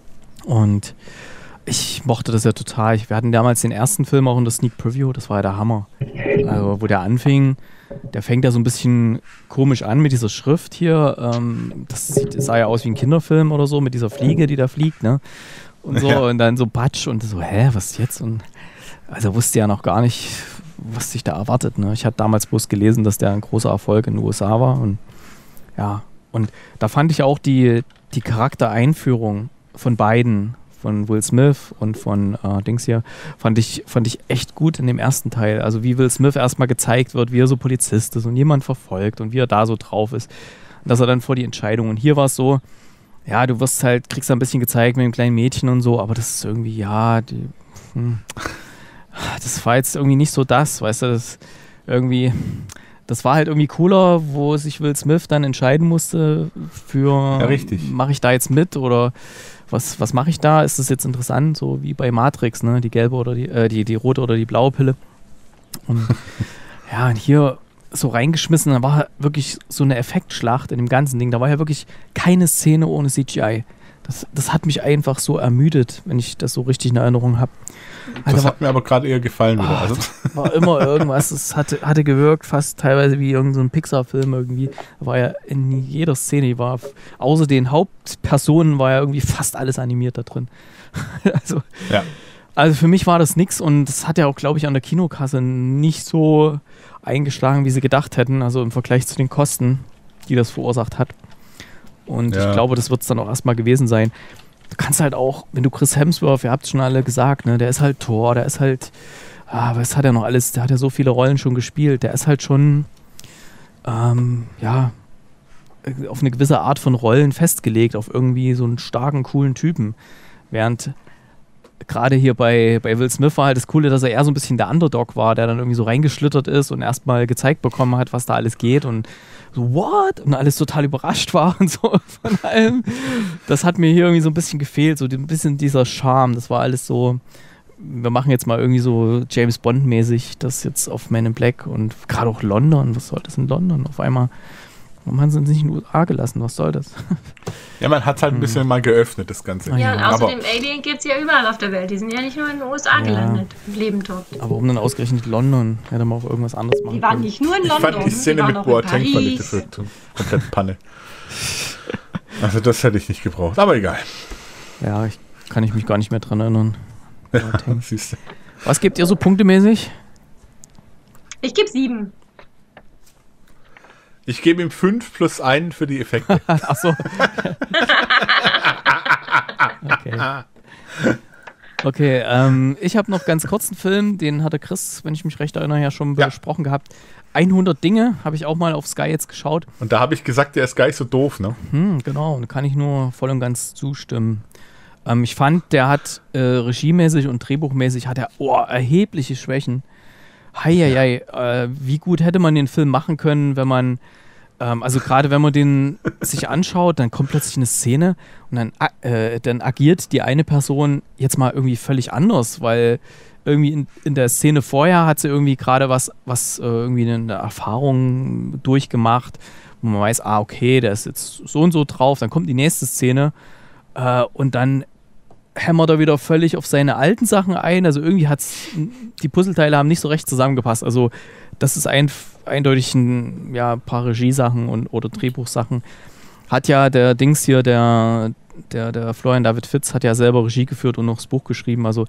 Und ich mochte das ja total. Wir hatten damals den ersten Film auch in der Sneak Preview, das war ja der Hammer. Also, wo der anfing, der fängt ja so ein bisschen komisch an mit dieser Schrift hier. Ähm, das, sieht, das sah ja aus wie ein Kinderfilm oder so, mit dieser Fliege, die da fliegt, ne? Und so, ja. Und dann so Batsch und so, hä, was jetzt? Und also wusste ja noch gar nicht, was sich da erwartet, ne? Ich hatte damals bloß gelesen, dass der ein großer Erfolg in den U S A war. Und ja, und da fand ich auch die, die Charaktereinführung von beiden, von Will Smith und von äh, Dings hier, fand ich, fand ich echt gut in dem ersten Teil. Also wie Will Smith erstmal gezeigt wird, wie er so Polizist ist und jemand verfolgt und wie er da so drauf ist. Und dass er dann vor die Entscheidung. Und hier war es so, ja, du wirst halt, kriegst da ein bisschen gezeigt mit dem kleinen Mädchen und so, aber das ist irgendwie, ja, die, hm, das war jetzt irgendwie nicht so das, weißt du, das irgendwie, das war halt irgendwie cooler, wo sich Will Smith dann entscheiden musste für, ja, richtig. Mache ich da jetzt mit oder was, was mache ich da? Ist das jetzt interessant? So wie bei Matrix, ne? Die gelbe oder die, äh, die, die rote oder die blaue Pille. Und ja, und hier so reingeschmissen, da war wirklich so eine Effektschlacht in dem ganzen Ding. Da war ja wirklich keine Szene ohne C G I. Das, das hat mich einfach so ermüdet, wenn ich das so richtig in Erinnerung habe. Also das hat war, mir aber gerade eher gefallen wieder. Oh, also. War immer irgendwas, es hatte, hatte gewirkt, fast teilweise wie irgendein so Pixar-Film irgendwie. Da war ja in jeder Szene, war außer den Hauptpersonen war ja irgendwie fast alles animiert da drin. also, ja. also für mich war das nix und das hat ja auch, glaube ich, an der Kinokasse nicht so eingeschlagen, wie sie gedacht hätten, also im Vergleich zu den Kosten, die das verursacht hat. Und ja. ich glaube, das wird es dann auch erstmal gewesen sein. Du kannst halt auch, wenn du Chris Hemsworth, ihr habt es schon alle gesagt, ne, der ist halt Thor, der ist halt, ah, was hat er noch alles, der hat ja so viele Rollen schon gespielt, der ist halt schon, ähm, ja, auf eine gewisse Art von Rollen festgelegt, auf irgendwie so einen starken, coolen Typen. Während gerade hier bei, bei Will Smith war halt das Coole, dass er eher so ein bisschen der Underdog war, der dann irgendwie so reingeschlittert ist und erstmal gezeigt bekommen hat, was da alles geht und so, what? Und alles total überrascht war und so von allem. Das hat mir hier irgendwie so ein bisschen gefehlt, so ein bisschen dieser Charme. Das war alles so, wir machen jetzt mal irgendwie so James Bond-mäßig das jetzt auf Men in Black und gerade auch London. Was soll das in London? Auf einmal, warum haben sie uns nicht in den U S A gelassen? Was soll das? Ja, man hat halt ein bisschen hm. mal geöffnet, das Ganze. Ja, und außerdem Alien gibt es ja überall auf der Welt. Die sind ja nicht nur in den U S A ja. gelandet, im Leben dort. Aber warum dann ausgerechnet London? Hätte man auch irgendwas anderes machen Die waren können. nicht nur in ich London. Ich fand die Szene die mit Boateng fand ich dafür komplett Panne. Also das hätte ich nicht gebraucht, aber egal. Ja, ich, kann ich mich gar nicht mehr dran erinnern. Ja, siehst du. Was gebt ihr so punktemäßig? Ich gebe sieben. Ich gebe ihm fünf plus einen für die Effekte. Ach so. Okay. Okay, okay ähm, ich habe noch ganz kurz einen Film, den hatte Chris, wenn ich mich recht erinnere, ja schon ja. besprochen gehabt. hundert Dinge habe ich auch mal auf Sky jetzt geschaut. Und da habe ich gesagt, der ist gar nicht so doof, ne? Hm, genau, da kann ich nur voll und ganz zustimmen. Ähm, ich fand, der hat äh, regiemäßig und drehbuchmäßig hat er oh, erhebliche Schwächen. Heieiei, äh, wie gut hätte man den Film machen können, wenn man, ähm, also gerade wenn man den sich anschaut, dann kommt plötzlich eine Szene und dann, äh, dann agiert die eine Person jetzt mal irgendwie völlig anders, weil irgendwie in, in der Szene vorher hat sie irgendwie gerade was, was äh, irgendwie eine Erfahrung durchgemacht, wo man weiß, ah, okay, der ist jetzt so und so drauf, dann kommt die nächste Szene äh, und dann hämmert er wieder völlig auf seine alten Sachen ein, also irgendwie hat's, die Puzzleteile haben nicht so recht zusammengepasst, also das ist ein, eindeutig ein ja, paar Regiesachen und, oder Drehbuchsachen. Hat ja der Dings hier, der Der, der Florian David Fitz hat ja selber Regie geführt und noch das Buch geschrieben. Also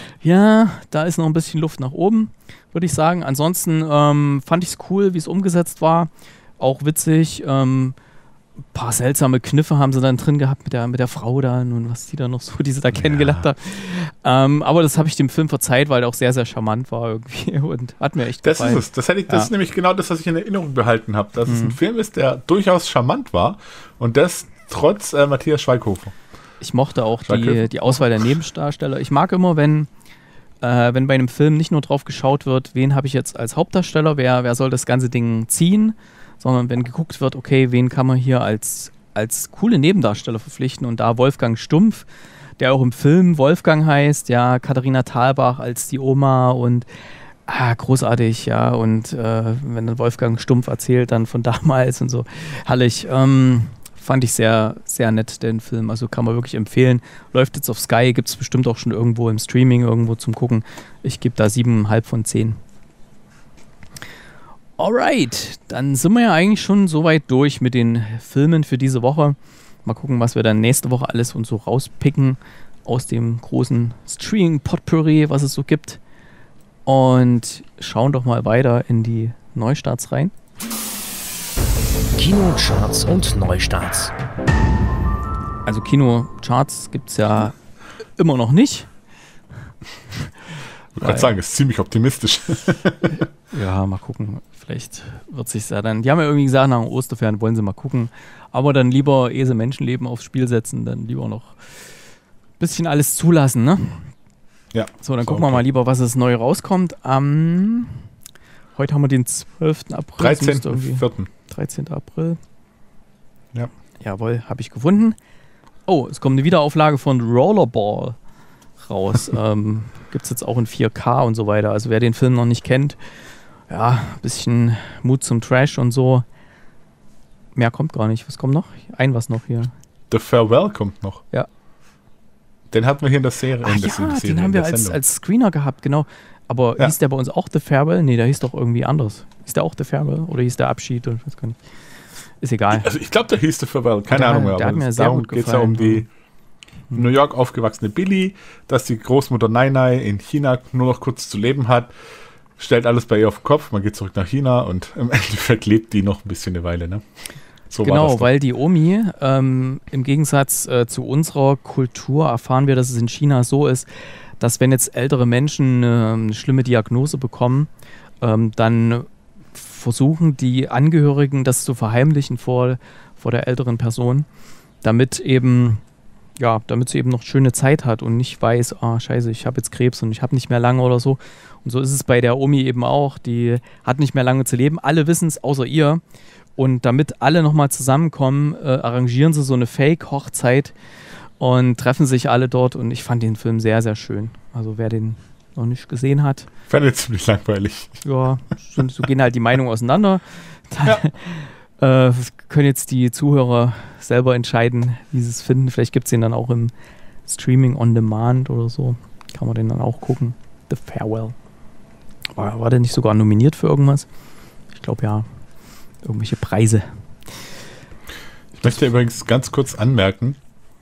ja, da ist noch ein bisschen Luft nach oben, würde ich sagen. Ansonsten ähm, fand ich es cool, wie es umgesetzt war. Auch witzig. Ähm, ein paar seltsame Kniffe haben sie dann drin gehabt mit der, mit der Frau da und was die da noch so, die sie da kennengelernt ja. hat. Ähm, aber das habe ich dem Film verzeiht, weil er auch sehr, sehr charmant war irgendwie und hat mir echt das gefallen. Das ist es. Das, hätte ich, das ja. ist nämlich genau das, was ich in Erinnerung behalten habe. Dass mhm. es ein Film ist, der durchaus charmant war und das trotz äh, Matthias Schweighöfer. Ich mochte auch die, die Auswahl der Nebendarsteller. Ich mag immer, wenn, äh, wenn bei einem Film nicht nur drauf geschaut wird, wen habe ich jetzt als Hauptdarsteller, wer, wer soll das ganze Ding ziehen, sondern wenn geguckt wird, okay, wen kann man hier als, als coole Nebendarsteller verpflichten. Und da Wolfgang Stumpf, der auch im Film Wolfgang heißt, ja, Katharina Thalbach als die Oma und ah, großartig, ja. Und äh, wenn dann Wolfgang Stumpf erzählt, dann von damals und so, herrlich. Ähm, Fand ich sehr, sehr nett, den Film. Also kann man wirklich empfehlen. Läuft jetzt auf Sky, gibt es bestimmt auch schon irgendwo im Streaming, irgendwo zum Gucken. Ich gebe da sieben Komma fünf von zehn. Alright, dann sind wir ja eigentlich schon soweit durch mit den Filmen für diese Woche. Mal gucken, was wir dann nächste Woche alles und so rauspicken aus dem großen Streaming-Potpourri, was es so gibt. Und schauen doch mal weiter in die Neustarts rein. Kinocharts und Neustarts. Also Kinocharts gibt es ja immer noch nicht. Ich würde sagen, ist ziemlich optimistisch. Ja, mal gucken. Vielleicht wird sich ja dann. Die haben ja irgendwie gesagt, nach dem Osterferien wollen sie mal gucken. Aber dann lieber, ehe sie Menschenleben aufs Spiel setzen, dann lieber noch ein bisschen alles zulassen, ne? Ja. So, dann gucken okay. wir mal lieber, was es neu rauskommt. Am Heute haben wir den zwölften April. dreizehnten vierten dreizehnten April. Ja. Jawohl, habe ich gefunden. Oh, es kommt eine Wiederauflage von Rollerball raus. ähm, Gibt es jetzt auch in vier K und so weiter. Also wer den Film noch nicht kennt, ja, ein bisschen Mut zum Trash und so. Mehr kommt gar nicht. Was kommt noch? Ein was noch hier. The Farewell kommt noch. Ja. Den hatten wir hier in der Serie. Ach, in der ja, Serie, den haben wir als, als Screener gehabt, genau. Aber ja. hieß der bei uns auch The Farewell? Nee, der hieß doch irgendwie anders. Hieß der auch The Farewell? Oder hieß der Abschied? Ich weiß gar nicht. Ist egal. Also ich glaube, der hieß The Farewell. Keine der, Ahnung mehr. Der aber hat mir sehr darum gut geht gefallen. es ja um die in New York aufgewachsene Billy, dass die Großmutter Nai-Nai in China nur noch kurz zu leben hat. Stellt alles bei ihr auf den Kopf. Man geht zurück nach China und im Endeffekt lebt die noch ein bisschen eine Weile, ne? So genau, weil die Omi, ähm, im Gegensatz äh, zu unserer Kultur erfahren wir, dass es in China so ist, dass wenn jetzt ältere Menschen äh, eine schlimme Diagnose bekommen, ähm, dann versuchen die Angehörigen das zu verheimlichen vor, vor der älteren Person, damit eben, ja, damit sie eben noch schöne Zeit hat und nicht weiß, ah, scheiße, ich habe jetzt Krebs und ich habe nicht mehr lange oder so. Und so ist es bei der Omi eben auch, die hat nicht mehr lange zu leben. Alle wissen es, außer ihr. Und damit alle nochmal zusammenkommen, äh, arrangieren sie so eine Fake-Hochzeit und treffen sich alle dort. Und ich fand den Film sehr, sehr schön. Also wer den noch nicht gesehen hat. Fand ich ziemlich langweilig. Ja, so, so gehen halt die Meinungen auseinander. Da, äh, können jetzt die Zuhörer selber entscheiden, wie sie es finden. Vielleicht gibt es den dann auch im Streaming on Demand oder so. Kann man den dann auch gucken. The Farewell. War, war der nicht sogar nominiert für irgendwas? Ich glaube ja. Irgendwelche Preise. Ich möchte übrigens ganz kurz anmerken,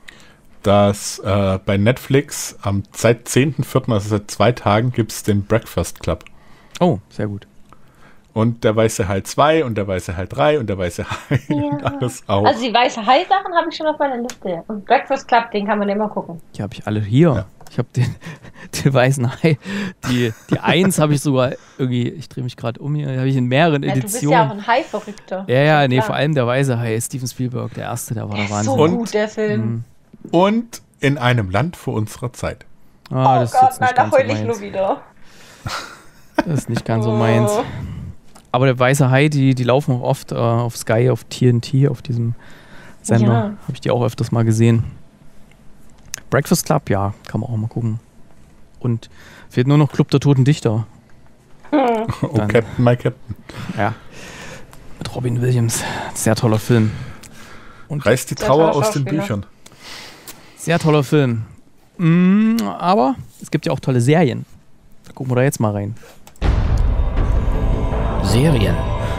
dass äh, bei Netflix am seit zehnten vierten, also seit zwei Tagen, gibt es den Breakfast Club. Oh, sehr gut. Und der weiße Hai zwei und der weiße Hai drei und der weiße Hai Ja. und alles auch. Also die weiße Hai-Sachen habe ich schon auf meiner Liste. Und Breakfast Club, den kann man immer gucken. Die habe ich alle hier. Ja. Ich habe den, den weißen Hai. Die, die Eins habe ich sogar irgendwie, ich drehe mich gerade um hier, habe ich in mehreren Ja, du bist Editionen. ja auch ein Hai-Verrückter. Ja, ja, Schon nee, klar. vor allem der weiße Hai, Steven Spielberg, der erste, der war Der der ist so Wahnsinn. Und- gut, der Film. Mhm. Und in einem Land vor unserer Zeit. Ah, Oh das ist Gott, jetzt nein, nicht da ganz so heul ich nur meins. wieder. Das ist nicht ganz so Oh. meins. Aber der weiße Hai, die, die laufen auch oft äh, auf Sky, auf T N T, auf diesem Sender. Ja. Habe ich die auch öfters mal gesehen. Breakfast Club, ja, kann man auch mal gucken. Und fehlt nur noch Club der Toten Dichter. Oh, Dann- Captain, my Captain. Ja. Mit Robin Williams. Sehr toller Film. Und Reißt die Sehr Trauer toller aus den Schauspieler. Büchern. sehr toller Film. Mm, aber es gibt ja auch tolle Serien. Da gucken wir da jetzt mal rein. Serien.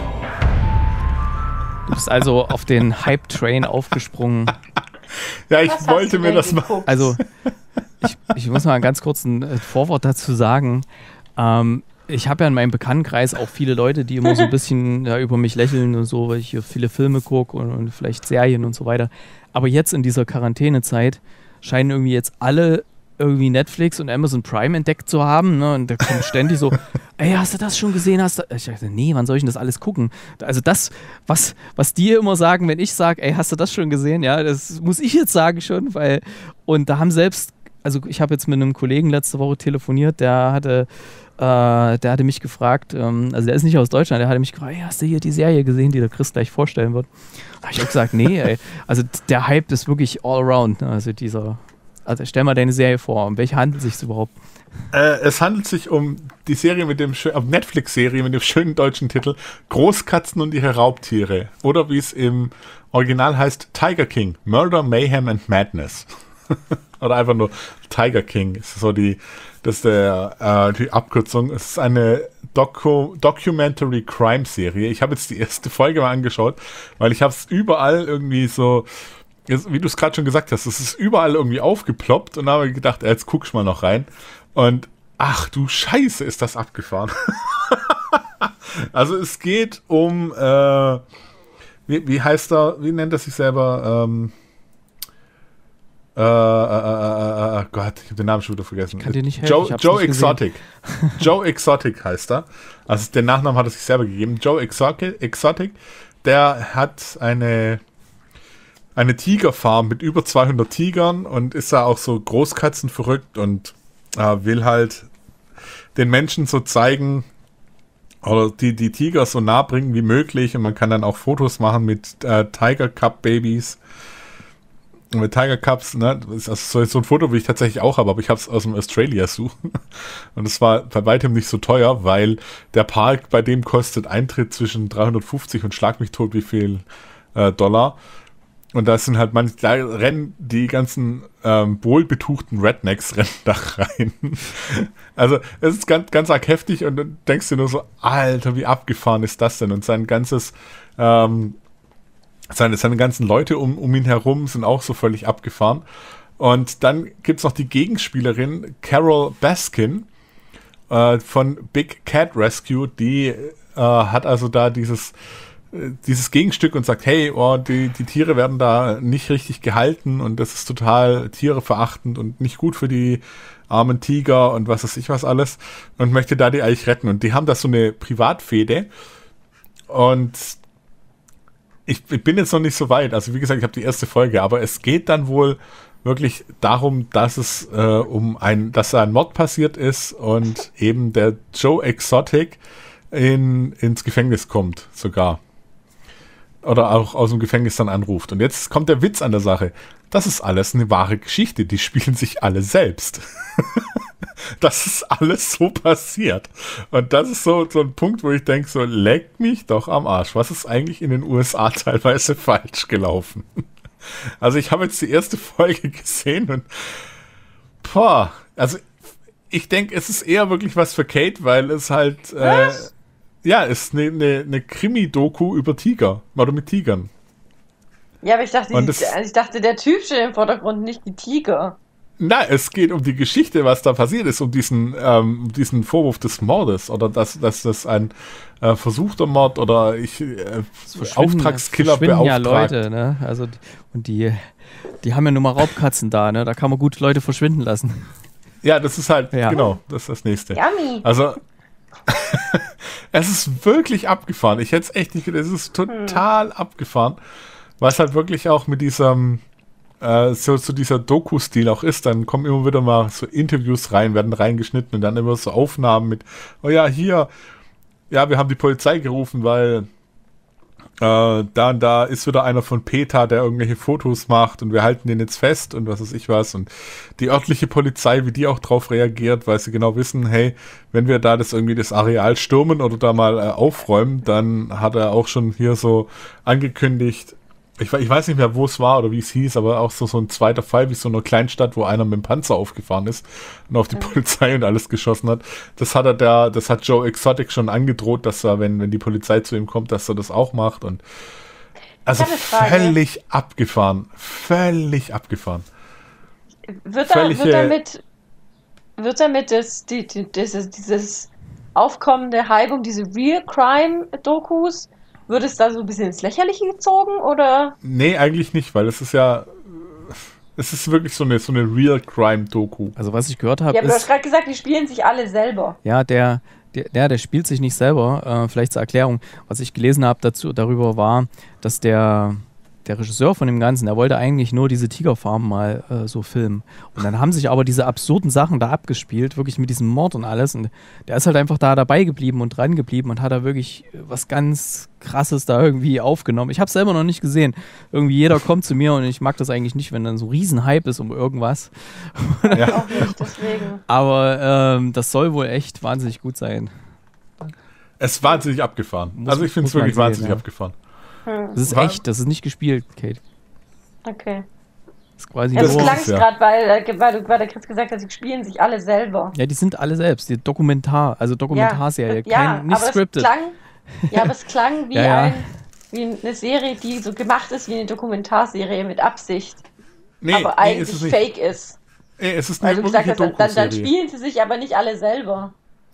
Du bist also auf den Hype-Train aufgesprungen. Ja, ich Was hast wollte du mir denn das mal. geguckt? Also, ich, ich muss mal ganz kurz ein äh, Vorwort dazu sagen. Ähm, ich habe ja in meinem Bekanntenkreis auch viele Leute, die immer so ein bisschen ja, über mich lächeln und so, weil ich hier viele Filme gucke und, und vielleicht Serien und so weiter. Aber jetzt in dieser Quarantänezeit scheinen irgendwie jetzt alle irgendwie Netflix und Amazon Prime entdeckt zu haben. Ne? Und da kommt ständig so, ey, hast du das schon gesehen? Hast du? Ich dachte, nee, wann soll ich denn das alles gucken? Also das, was, was die immer sagen, wenn ich sage, ey, hast du das schon gesehen? Ja, das muss ich jetzt sagen schon, weil, und da haben selbst, also ich habe jetzt mit einem Kollegen letzte Woche telefoniert, der hatte, äh, der hatte mich gefragt, ähm, also der ist nicht aus Deutschland, der hatte mich gefragt, ey, hast du hier die Serie gesehen, die der Chris gleich vorstellen wird? Da habe ich auch gesagt, nee, ey, also der Hype ist wirklich all around, ne? Also dieser, also stell mal deine Serie vor, um welche handelt es sich überhaupt? Äh, es handelt sich um die Serie mit dem schö- äh, Netflix-Serie mit dem schönen deutschen Titel Großkatzen und ihre Raubtiere. Oder wie es im Original heißt, Tiger King, Murder, Mayhem and Madness. Oder einfach nur Tiger King. Das ist so die, das ist der, äh, die Abkürzung. Es ist eine Docu Documentary Crime Serie. Ich habe jetzt die erste Folge mal angeschaut, weil ich habe es überall irgendwie so, jetzt, wie du es gerade schon gesagt hast, es ist überall irgendwie aufgeploppt und da habe ich gedacht, jetzt guckst mal noch rein. Und ach du Scheiße, ist das abgefahren. Also es geht um, äh, wie, wie heißt er, wie nennt er sich selber? Ähm, äh, äh, äh, äh, Gott, ich habe den Namen schon wieder vergessen. Kann dir nicht helfen, Joe, ich hab's Joe nicht gesehen. Exotic. Joe Exotic heißt er. Also den Nachnamen hat er sich selber gegeben. Joe Exotic, Exotic, der hat eine eine Tigerfarm mit über zweihundert Tigern und ist da auch so Großkatzen verrückt und äh, will halt den Menschen so zeigen oder die, die Tiger so nah bringen wie möglich und man kann dann auch Fotos machen mit äh, Tiger Cup Babys und mit Tiger Cups, ne, das ist also so, so ein Foto, wie ich tatsächlich auch habe, aber ich habe es aus dem Australia Zoo und es war bei weitem nicht so teuer, weil der Park bei dem kostet Eintritt zwischen dreihundertfünfzig und schlag mich tot wie viel äh, Dollar. Und da sind halt manche, da rennen die ganzen ähm, wohlbetuchten Rednecks rennen da rein. Also es ist ganz, ganz arg heftig und dann denkst du nur so, Alter, wie abgefahren ist das denn? Und sein ganzes, ähm, seine, seine ganzen Leute um, um ihn herum sind auch so völlig abgefahren. Und dann gibt's noch die Gegenspielerin Carol Baskin äh, von Big Cat Rescue, die äh, hat also da dieses dieses Gegenstück und sagt, hey, oh, die, die Tiere werden da nicht richtig gehalten und das ist total tiereverachtend und nicht gut für die armen Tiger und was weiß ich was alles und möchte da die eigentlich retten. Und die haben da so eine Privatfehde und ich, ich bin jetzt noch nicht so weit. Also wie gesagt, ich habe die erste Folge, aber es geht dann wohl wirklich darum, dass es äh, um ein, dass da ein Mord passiert ist und eben der Joe Exotic in, ins Gefängnis kommt sogar. Oder auch aus dem Gefängnis dann anruft. Und jetzt kommt der Witz an der Sache. Das ist alles eine wahre Geschichte. Die spielen sich alle selbst. Das ist alles so passiert. Und das ist so, so ein Punkt, wo ich denke, so leck mich doch am Arsch. Was ist eigentlich in den U S A teilweise falsch gelaufen? Also ich habe jetzt die erste Folge gesehen und boah, also ich denke, es ist eher wirklich was für Kate, weil es halt äh, ja, ist eine, eine, eine Krimi-Doku über Tiger. Oder mit Tigern. Ja, aber ich dachte, Und die, das- also ich dachte, der Typ steht im Vordergrund, nicht die Tiger. Na, es geht um die Geschichte, was da passiert ist, um diesen, ähm, um diesen Vorwurf des Mordes oder dass, dass das ein äh, versuchter Mord oder ich äh, Auftragskiller beauftragt. Ja, Leute, ne? Also und die, die haben ja nur mal Raubkatzen da, ne? Da kann man gut Leute verschwinden lassen. Ja, das ist halt, ja. genau, das ist das Nächste. Yummy. Also, es ist wirklich abgefahren. Ich hätte es echt nicht gedacht, es ist total hm. abgefahren, weil es halt wirklich auch mit diesem äh, so zu so dieser Doku-Stil auch ist. Dann kommen immer wieder mal so Interviews rein, werden reingeschnitten und dann immer so Aufnahmen mit, oh ja, hier, ja, wir haben die Polizei gerufen, weil äh, da und da ist wieder einer von PETA, der irgendwelche Fotos macht und wir halten den jetzt fest und was weiß ich was. Und die örtliche Polizei, wie die auch drauf reagiert, weil sie genau wissen, hey, wenn wir da das irgendwie das Areal stürmen oder da mal äh, aufräumen, dann hat er auch schon hier so angekündigt, ich, ich weiß nicht mehr, wo es war oder wie es hieß, aber auch so, so ein zweiter Fall, wie so eine Kleinstadt, wo einer mit dem Panzer aufgefahren ist und auf die mhm. Polizei und alles geschossen hat. Das hat er da, das hat Joe Exotic schon angedroht, dass er, wenn, wenn die Polizei zu ihm kommt, dass er das auch macht. Und also völlig abgefahren. Völlig abgefahren. Wird, da, wird damit, wird damit das, die, die, dieses, dieses aufkommende Hype um diese Real Crime-Dokus, wird es da so ein bisschen ins Lächerliche gezogen, oder? Nee, eigentlich nicht, weil es ist ja, es ist wirklich so eine, so eine Real-Crime-Doku. Also was ich gehört habe, ja, aber du hast gerade gesagt, die spielen sich alle selber. Ja, der, der, der, der spielt sich nicht selber. Äh, vielleicht zur Erklärung, was ich gelesen habe dazu, darüber war, dass der, der Regisseur von dem Ganzen, der wollte eigentlich nur diese Tigerfarm mal äh, so filmen. Und dann haben sich aber diese absurden Sachen da abgespielt, wirklich mit diesem Mord und alles. Und der ist halt einfach da dabei geblieben und dran geblieben und hat da wirklich was ganz Krasses da irgendwie aufgenommen. Ich habe es selber noch nicht gesehen. Irgendwie jeder kommt zu mir und ich mag das eigentlich nicht, wenn dann so riesen Hype ist um irgendwas. Ja. Auch nicht, deswegen. Aber ähm, das soll wohl echt wahnsinnig gut sein. Es ist wahnsinnig abgefahren. Muss, also ich finde es wirklich sehen, wahnsinnig ja. abgefahren. Das ist echt, das ist nicht gespielt, Kate. Okay. Das ist quasi ja, das klang ja. gerade, weil, weil, weil der Chris gesagt hat, sie spielen sich alle selber. Ja, die sind alle selbst. Die Dokumentar, also Dokumentarserie, ja, kein, nicht aber scripted. Es klang, ja, aber es klang wie, ja, ja. Ein, wie eine Serie, die so gemacht ist wie eine Dokumentarserie mit Absicht. Nee, aber nee, eigentlich ist fake ist. Nee, es ist weil eine du gesagt hast, dann, dann, dann Doku-Serie. spielen sie sich aber nicht alle selber.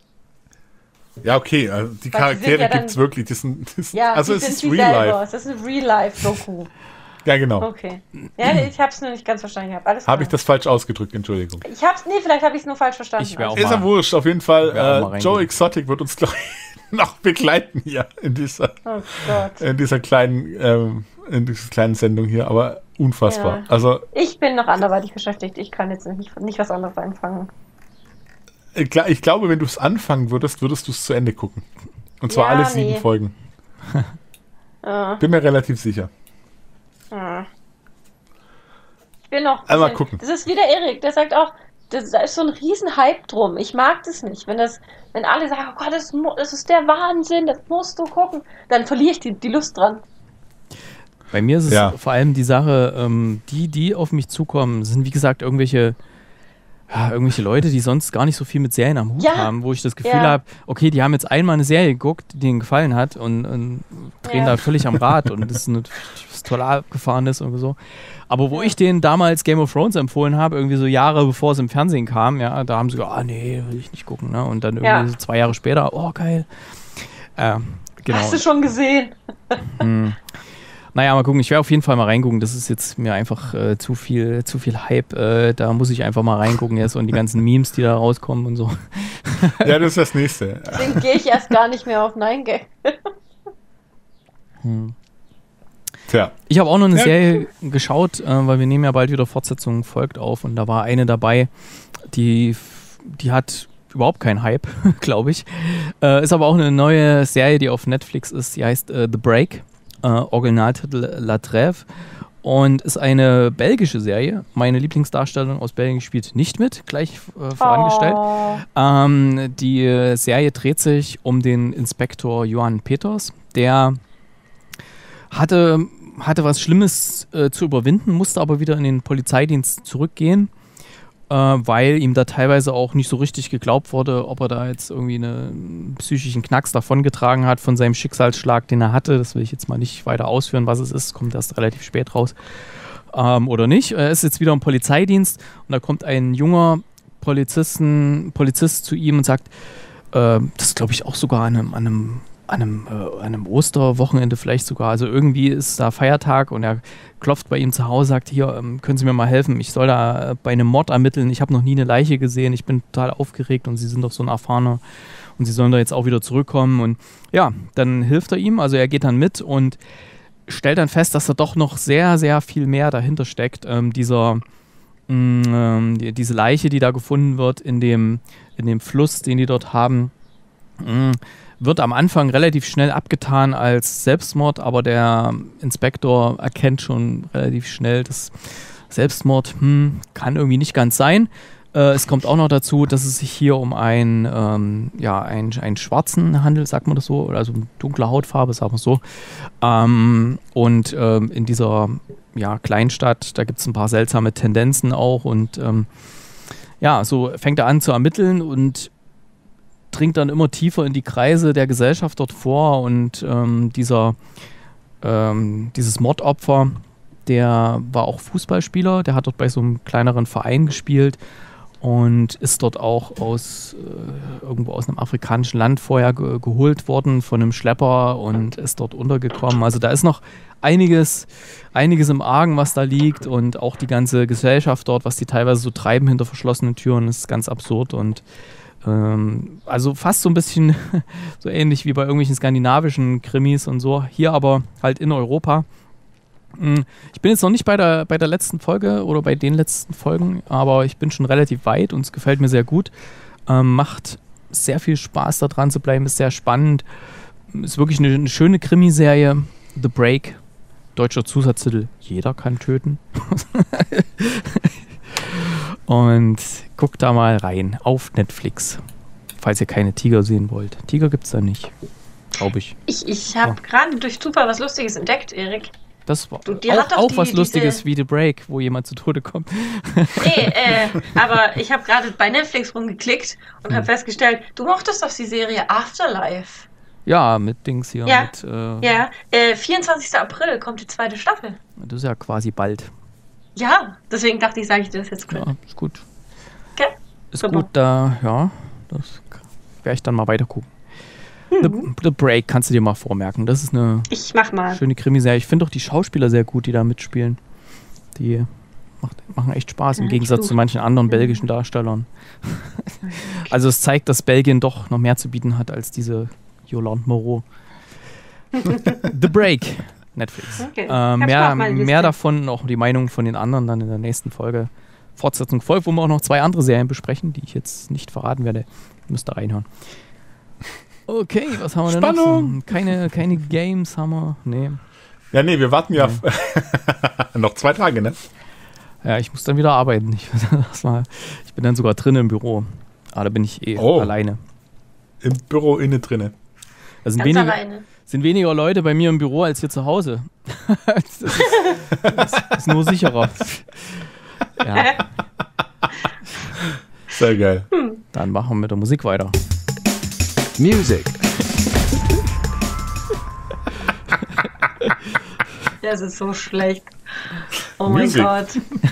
Ja, okay, also die weil Charaktere ja gibt es wirklich. Die sind, die sind, ja, also die es sind ist wie Real selber. Life. Es ist eine Real-Life-Doku. Ja, genau. Okay. Ja, ich habe es nur nicht ganz verstanden gehabt. Alles Habe ich das falsch ausgedrückt? Entschuldigung. Ich hab's, nee, vielleicht habe ich es nur falsch verstanden. Ich auch ist ja wurscht, auf jeden Fall. Äh, Joe Exotic wird uns gleich noch begleiten hier in dieser, oh Gott. in dieser kleinen, ähm, in dieser kleinen Sendung hier, aber unfassbar. Ja. Also ich bin noch anderweitig beschäftigt. Ich kann jetzt nicht, nicht was anderes anfangen. Ich glaube, wenn du es anfangen würdest, würdest du es zu Ende gucken. Und zwar ja, alle sieben nee. Folgen. uh. Bin mir relativ sicher. Uh. Ich bin noch... Einmal gucken. Das ist wieder Erik, der sagt auch, das, da ist so ein riesen Hype drum. Ich mag das nicht. Wenn das, wenn alle sagen, oh Gott, das, das ist der Wahnsinn, das musst du gucken, dann verliere ich die, die Lust dran. Bei mir ist es ja. vor allem die Sache, ähm, die, die auf mich zukommen, sind wie gesagt irgendwelche Ja, irgendwelche Leute, die sonst gar nicht so viel mit Serien am Hut ja. haben, wo ich das Gefühl ja. habe, okay, die haben jetzt einmal eine Serie geguckt, die ihnen gefallen hat und, und drehen ja. da völlig am Rad und das ist eine, was toll abgefahren ist und so. Aber wo ja. ich denen damals Game of Thrones empfohlen habe, irgendwie so Jahre bevor es im Fernsehen kam, ja, da haben sie gesagt, ah nee, will ich nicht gucken, ne? Und dann irgendwie ja. so zwei Jahre später, oh geil. Äh, genau. Hast du schon gesehen? hm. Naja, mal gucken, ich werde auf jeden Fall mal reingucken. Das ist jetzt mir einfach äh, zu viel, zu viel Hype. Äh, da muss ich einfach mal reingucken jetzt und die ganzen Memes, die da rauskommen und so. Ja, das ist das Nächste. Deswegen gehe ich erst gar nicht mehr auf Nine Gag. hm. Tja. Ich habe auch noch eine ja. Serie geschaut, äh, weil wir nehmen ja bald wieder Fortsetzung folgt auf und da war eine dabei, die, die hat überhaupt keinen Hype, glaube ich. Äh, ist aber auch eine neue Serie, die auf Netflix ist. Die heißt äh, The Break. Uh, Originaltitel La Trêve und ist eine belgische Serie. Meine Lieblingsdarstellerin aus Belgien spielt nicht mit, gleich äh, vorangestellt. Oh. Ähm, die Serie dreht sich um den Inspektor Johan Peters, der hatte, hatte was Schlimmes äh, zu überwinden, musste aber wieder in den Polizeidienst zurückgehen, äh, weil ihm da teilweise auch nicht so richtig geglaubt wurde, ob er da jetzt irgendwie einen psychischen Knacks davongetragen hat von seinem Schicksalsschlag, den er hatte. Das will ich jetzt mal nicht weiter ausführen, was es ist. Kommt erst relativ spät raus. ähm, oder nicht. Er ist jetzt wieder im Polizeidienst und da kommt ein junger Polizisten, Polizist zu ihm und sagt, äh, das glaube ich auch sogar an einem, an einem, an einem, äh, an einem Osterwochenende vielleicht sogar. Also irgendwie ist da Feiertag und er klopft bei ihm zu Hause, sagt, hier, ähm, können Sie mir mal helfen? Ich soll da äh, bei einem Mord ermitteln. Ich habe noch nie eine Leiche gesehen. Ich bin total aufgeregt und Sie sind doch so ein Erfahrener und Sie sollen da jetzt auch wieder zurückkommen. Und ja, dann hilft er ihm. Also er geht dann mit und stellt dann fest, dass da doch noch sehr, sehr viel mehr dahinter steckt. Ähm, dieser, mh, die, diese Leiche, die da gefunden wird in dem, in dem Fluss, den die dort haben, mh, wird am Anfang relativ schnell abgetan als Selbstmord, aber der Inspektor erkennt schon relativ schnell, dass Selbstmord hm, kann irgendwie nicht ganz sein. Äh, es kommt auch noch dazu, dass es sich hier um ein, ähm, ja, ein, einen Schwarzen handelt, sagt man das so, also dunkle Hautfarbe, sagen wir so. Ähm, und ähm, in dieser ja, Kleinstadt, da gibt es ein paar seltsame Tendenzen auch und ähm, ja, so fängt er an zu ermitteln und dringt dann immer tiefer in die Kreise der Gesellschaft dort vor und ähm, dieser, ähm, dieses Mordopfer, der war auch Fußballspieler, der hat dort bei so einem kleineren Verein gespielt und ist dort auch aus äh, irgendwo aus einem afrikanischen Land vorher ge- geholt worden von einem Schlepper und ist dort untergekommen. Also da ist noch einiges, einiges im Argen, was da liegt und auch die ganze Gesellschaft dort, was die teilweise so treiben hinter verschlossenen Türen, ist ganz absurd und also fast so ein bisschen so ähnlich wie bei irgendwelchen skandinavischen Krimis und so. Hier aber halt in Europa. Ich bin jetzt noch nicht bei der, bei der letzten Folge oder bei den letzten Folgen, aber ich bin schon relativ weit und es gefällt mir sehr gut. Ähm, macht sehr viel Spaß, da dran zu bleiben, ist sehr spannend. Ist wirklich eine, eine schöne Krimiserie. The Break, deutscher Zusatztitel, jeder kann töten. Und guckt da mal rein auf Netflix, falls ihr keine Tiger sehen wollt. Tiger gibt's da nicht, glaube ich. Ich, ich habe ja. gerade durch Zufall was Lustiges entdeckt, Erik. Das war du, auch, auch die, was Lustiges diese... wie The Break, wo jemand zu Tode kommt. Nee, äh, aber ich habe gerade bei Netflix rumgeklickt und hm. habe festgestellt, du mochtest doch die Serie Afterlife. Ja, mit Dings hier. Ja, mit, äh, ja. Äh, vierundzwanzigster April kommt die zweite Staffel. Das ist ja quasi bald. Ja, deswegen dachte ich, sage ich dir das jetzt kurz. Ja, ist gut. Okay. Ist Super. gut, da, ja, das werde ich dann mal weiter gucken. Mhm. The, The Break kannst du dir mal vormerken. Das ist eine ich mach mal. schöne Krimiserie. Ich finde auch die Schauspieler sehr gut, die da mitspielen. Die macht, machen echt Spaß, im ja, Gegensatz gut. zu manchen anderen mhm. belgischen Darstellern. Okay. Also es zeigt, dass Belgien doch noch mehr zu bieten hat als diese Yolande Moreau. The Break. Netflix. Okay. Äh, mehr, mehr davon, auch die Meinung von den anderen dann in der nächsten Folge. Fortsetzung folgt, wo wir auch noch zwei andere Serien besprechen, die ich jetzt nicht verraten werde. Müsst ihr reinhören. Okay, was haben wir denn noch? So? Keine, keine Games haben wir. Nee. Ja, nee, wir warten ja nee. noch zwei Tage, ne? Ja, ich muss dann wieder arbeiten. Ich, ich bin dann sogar drin im Büro. Aber da bin ich eh oh. alleine. Im Büro innen drinne. Da sind weniger, sind weniger Leute bei mir im Büro als hier zu Hause. das, ist, das ist nur sicherer. Ja. Sehr geil. Dann machen wir mit der Musik weiter. Music. Das ist so schlecht. Oh mein Music. Gott.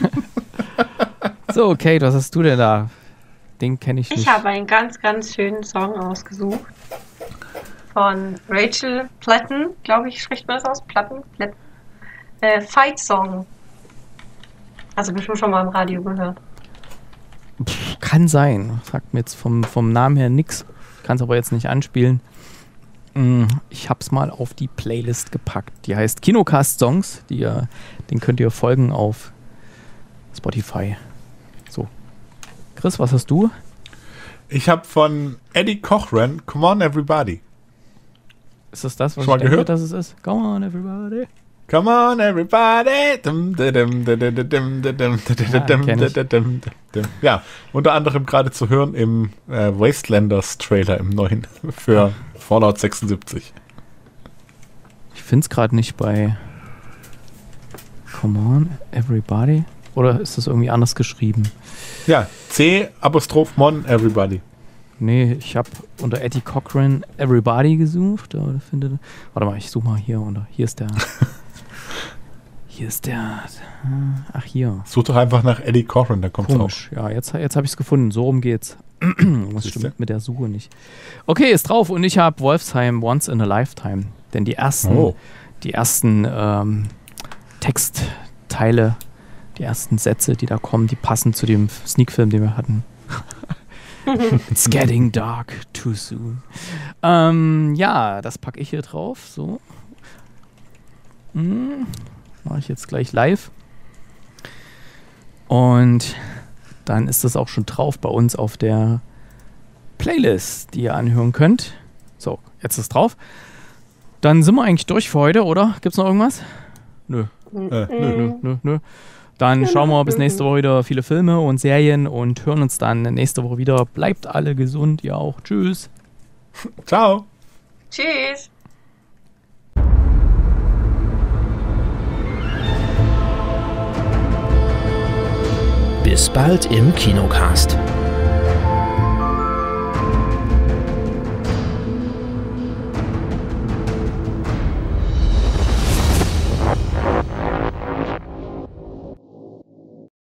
So, Kate, was hast du denn da? Den kenne ich nicht. Ich habe einen ganz, ganz schönen Song ausgesucht. Von Rachel Platten, glaube ich, spricht man das aus? Platten? Platten. Äh, Fight Song. Also bestimmt schon mal im Radio gehört. Pff, kann sein. Sagt mir jetzt vom, vom Namen her nix. Kann es aber jetzt nicht anspielen. Ich habe es mal auf die Playlist gepackt. Die heißt Kinocast Songs. Die, den könnt ihr folgen auf Spotify. So. Chris, was hast du? Ich habe von Eddie Cochran Come On Everybody. Ist das das, was Schon ich mal denke, gehört? dass es ist? Come on everybody. Come on everybody. Dum, dum, dum, dum, dum, dum, Ja, dum, dum. Ja, unter anderem gerade zu hören im äh, Wastelanders Trailer im neuen für Fallout sechsundsiebzig. Ich finde es gerade nicht bei Come on everybody. Oder ist das irgendwie anders geschrieben? Ja, C Apostroph Mon Everybody. Nee, ich habe unter Eddie Cochran Everybody gesucht. Oder finde, warte mal, ich suche mal hier. Unter, hier ist der Hier ist der. Ach, hier. Such doch einfach nach Eddie Cochran, da kommt's Komisch. Ja, jetzt, jetzt habe ich es gefunden. So rum geht's. Was stimmt mit der Suche nicht? Okay, ist drauf und ich habe Wolfsheim Once in a Lifetime. Denn die ersten, Oh. die ersten ähm, Textteile, die ersten Sätze, die da kommen, die passen zu dem Sneak-Film, den wir hatten. It's getting dark too soon. Ähm, ja, das packe ich hier drauf. So. Hm, mache ich jetzt gleich live. Und dann ist das auch schon drauf bei uns auf der Playlist, die ihr anhören könnt. So, jetzt ist drauf. Dann sind wir eigentlich durch für heute, oder? Gibt's noch irgendwas? Nö. Äh, nö. Nö, nö, nö. Dann schauen wir bis nächste Woche wieder viele Filme und Serien und hören uns dann nächste Woche wieder. Bleibt alle gesund, ihr auch. Tschüss. Ciao. Tschüss. Bis bald im Kinocast.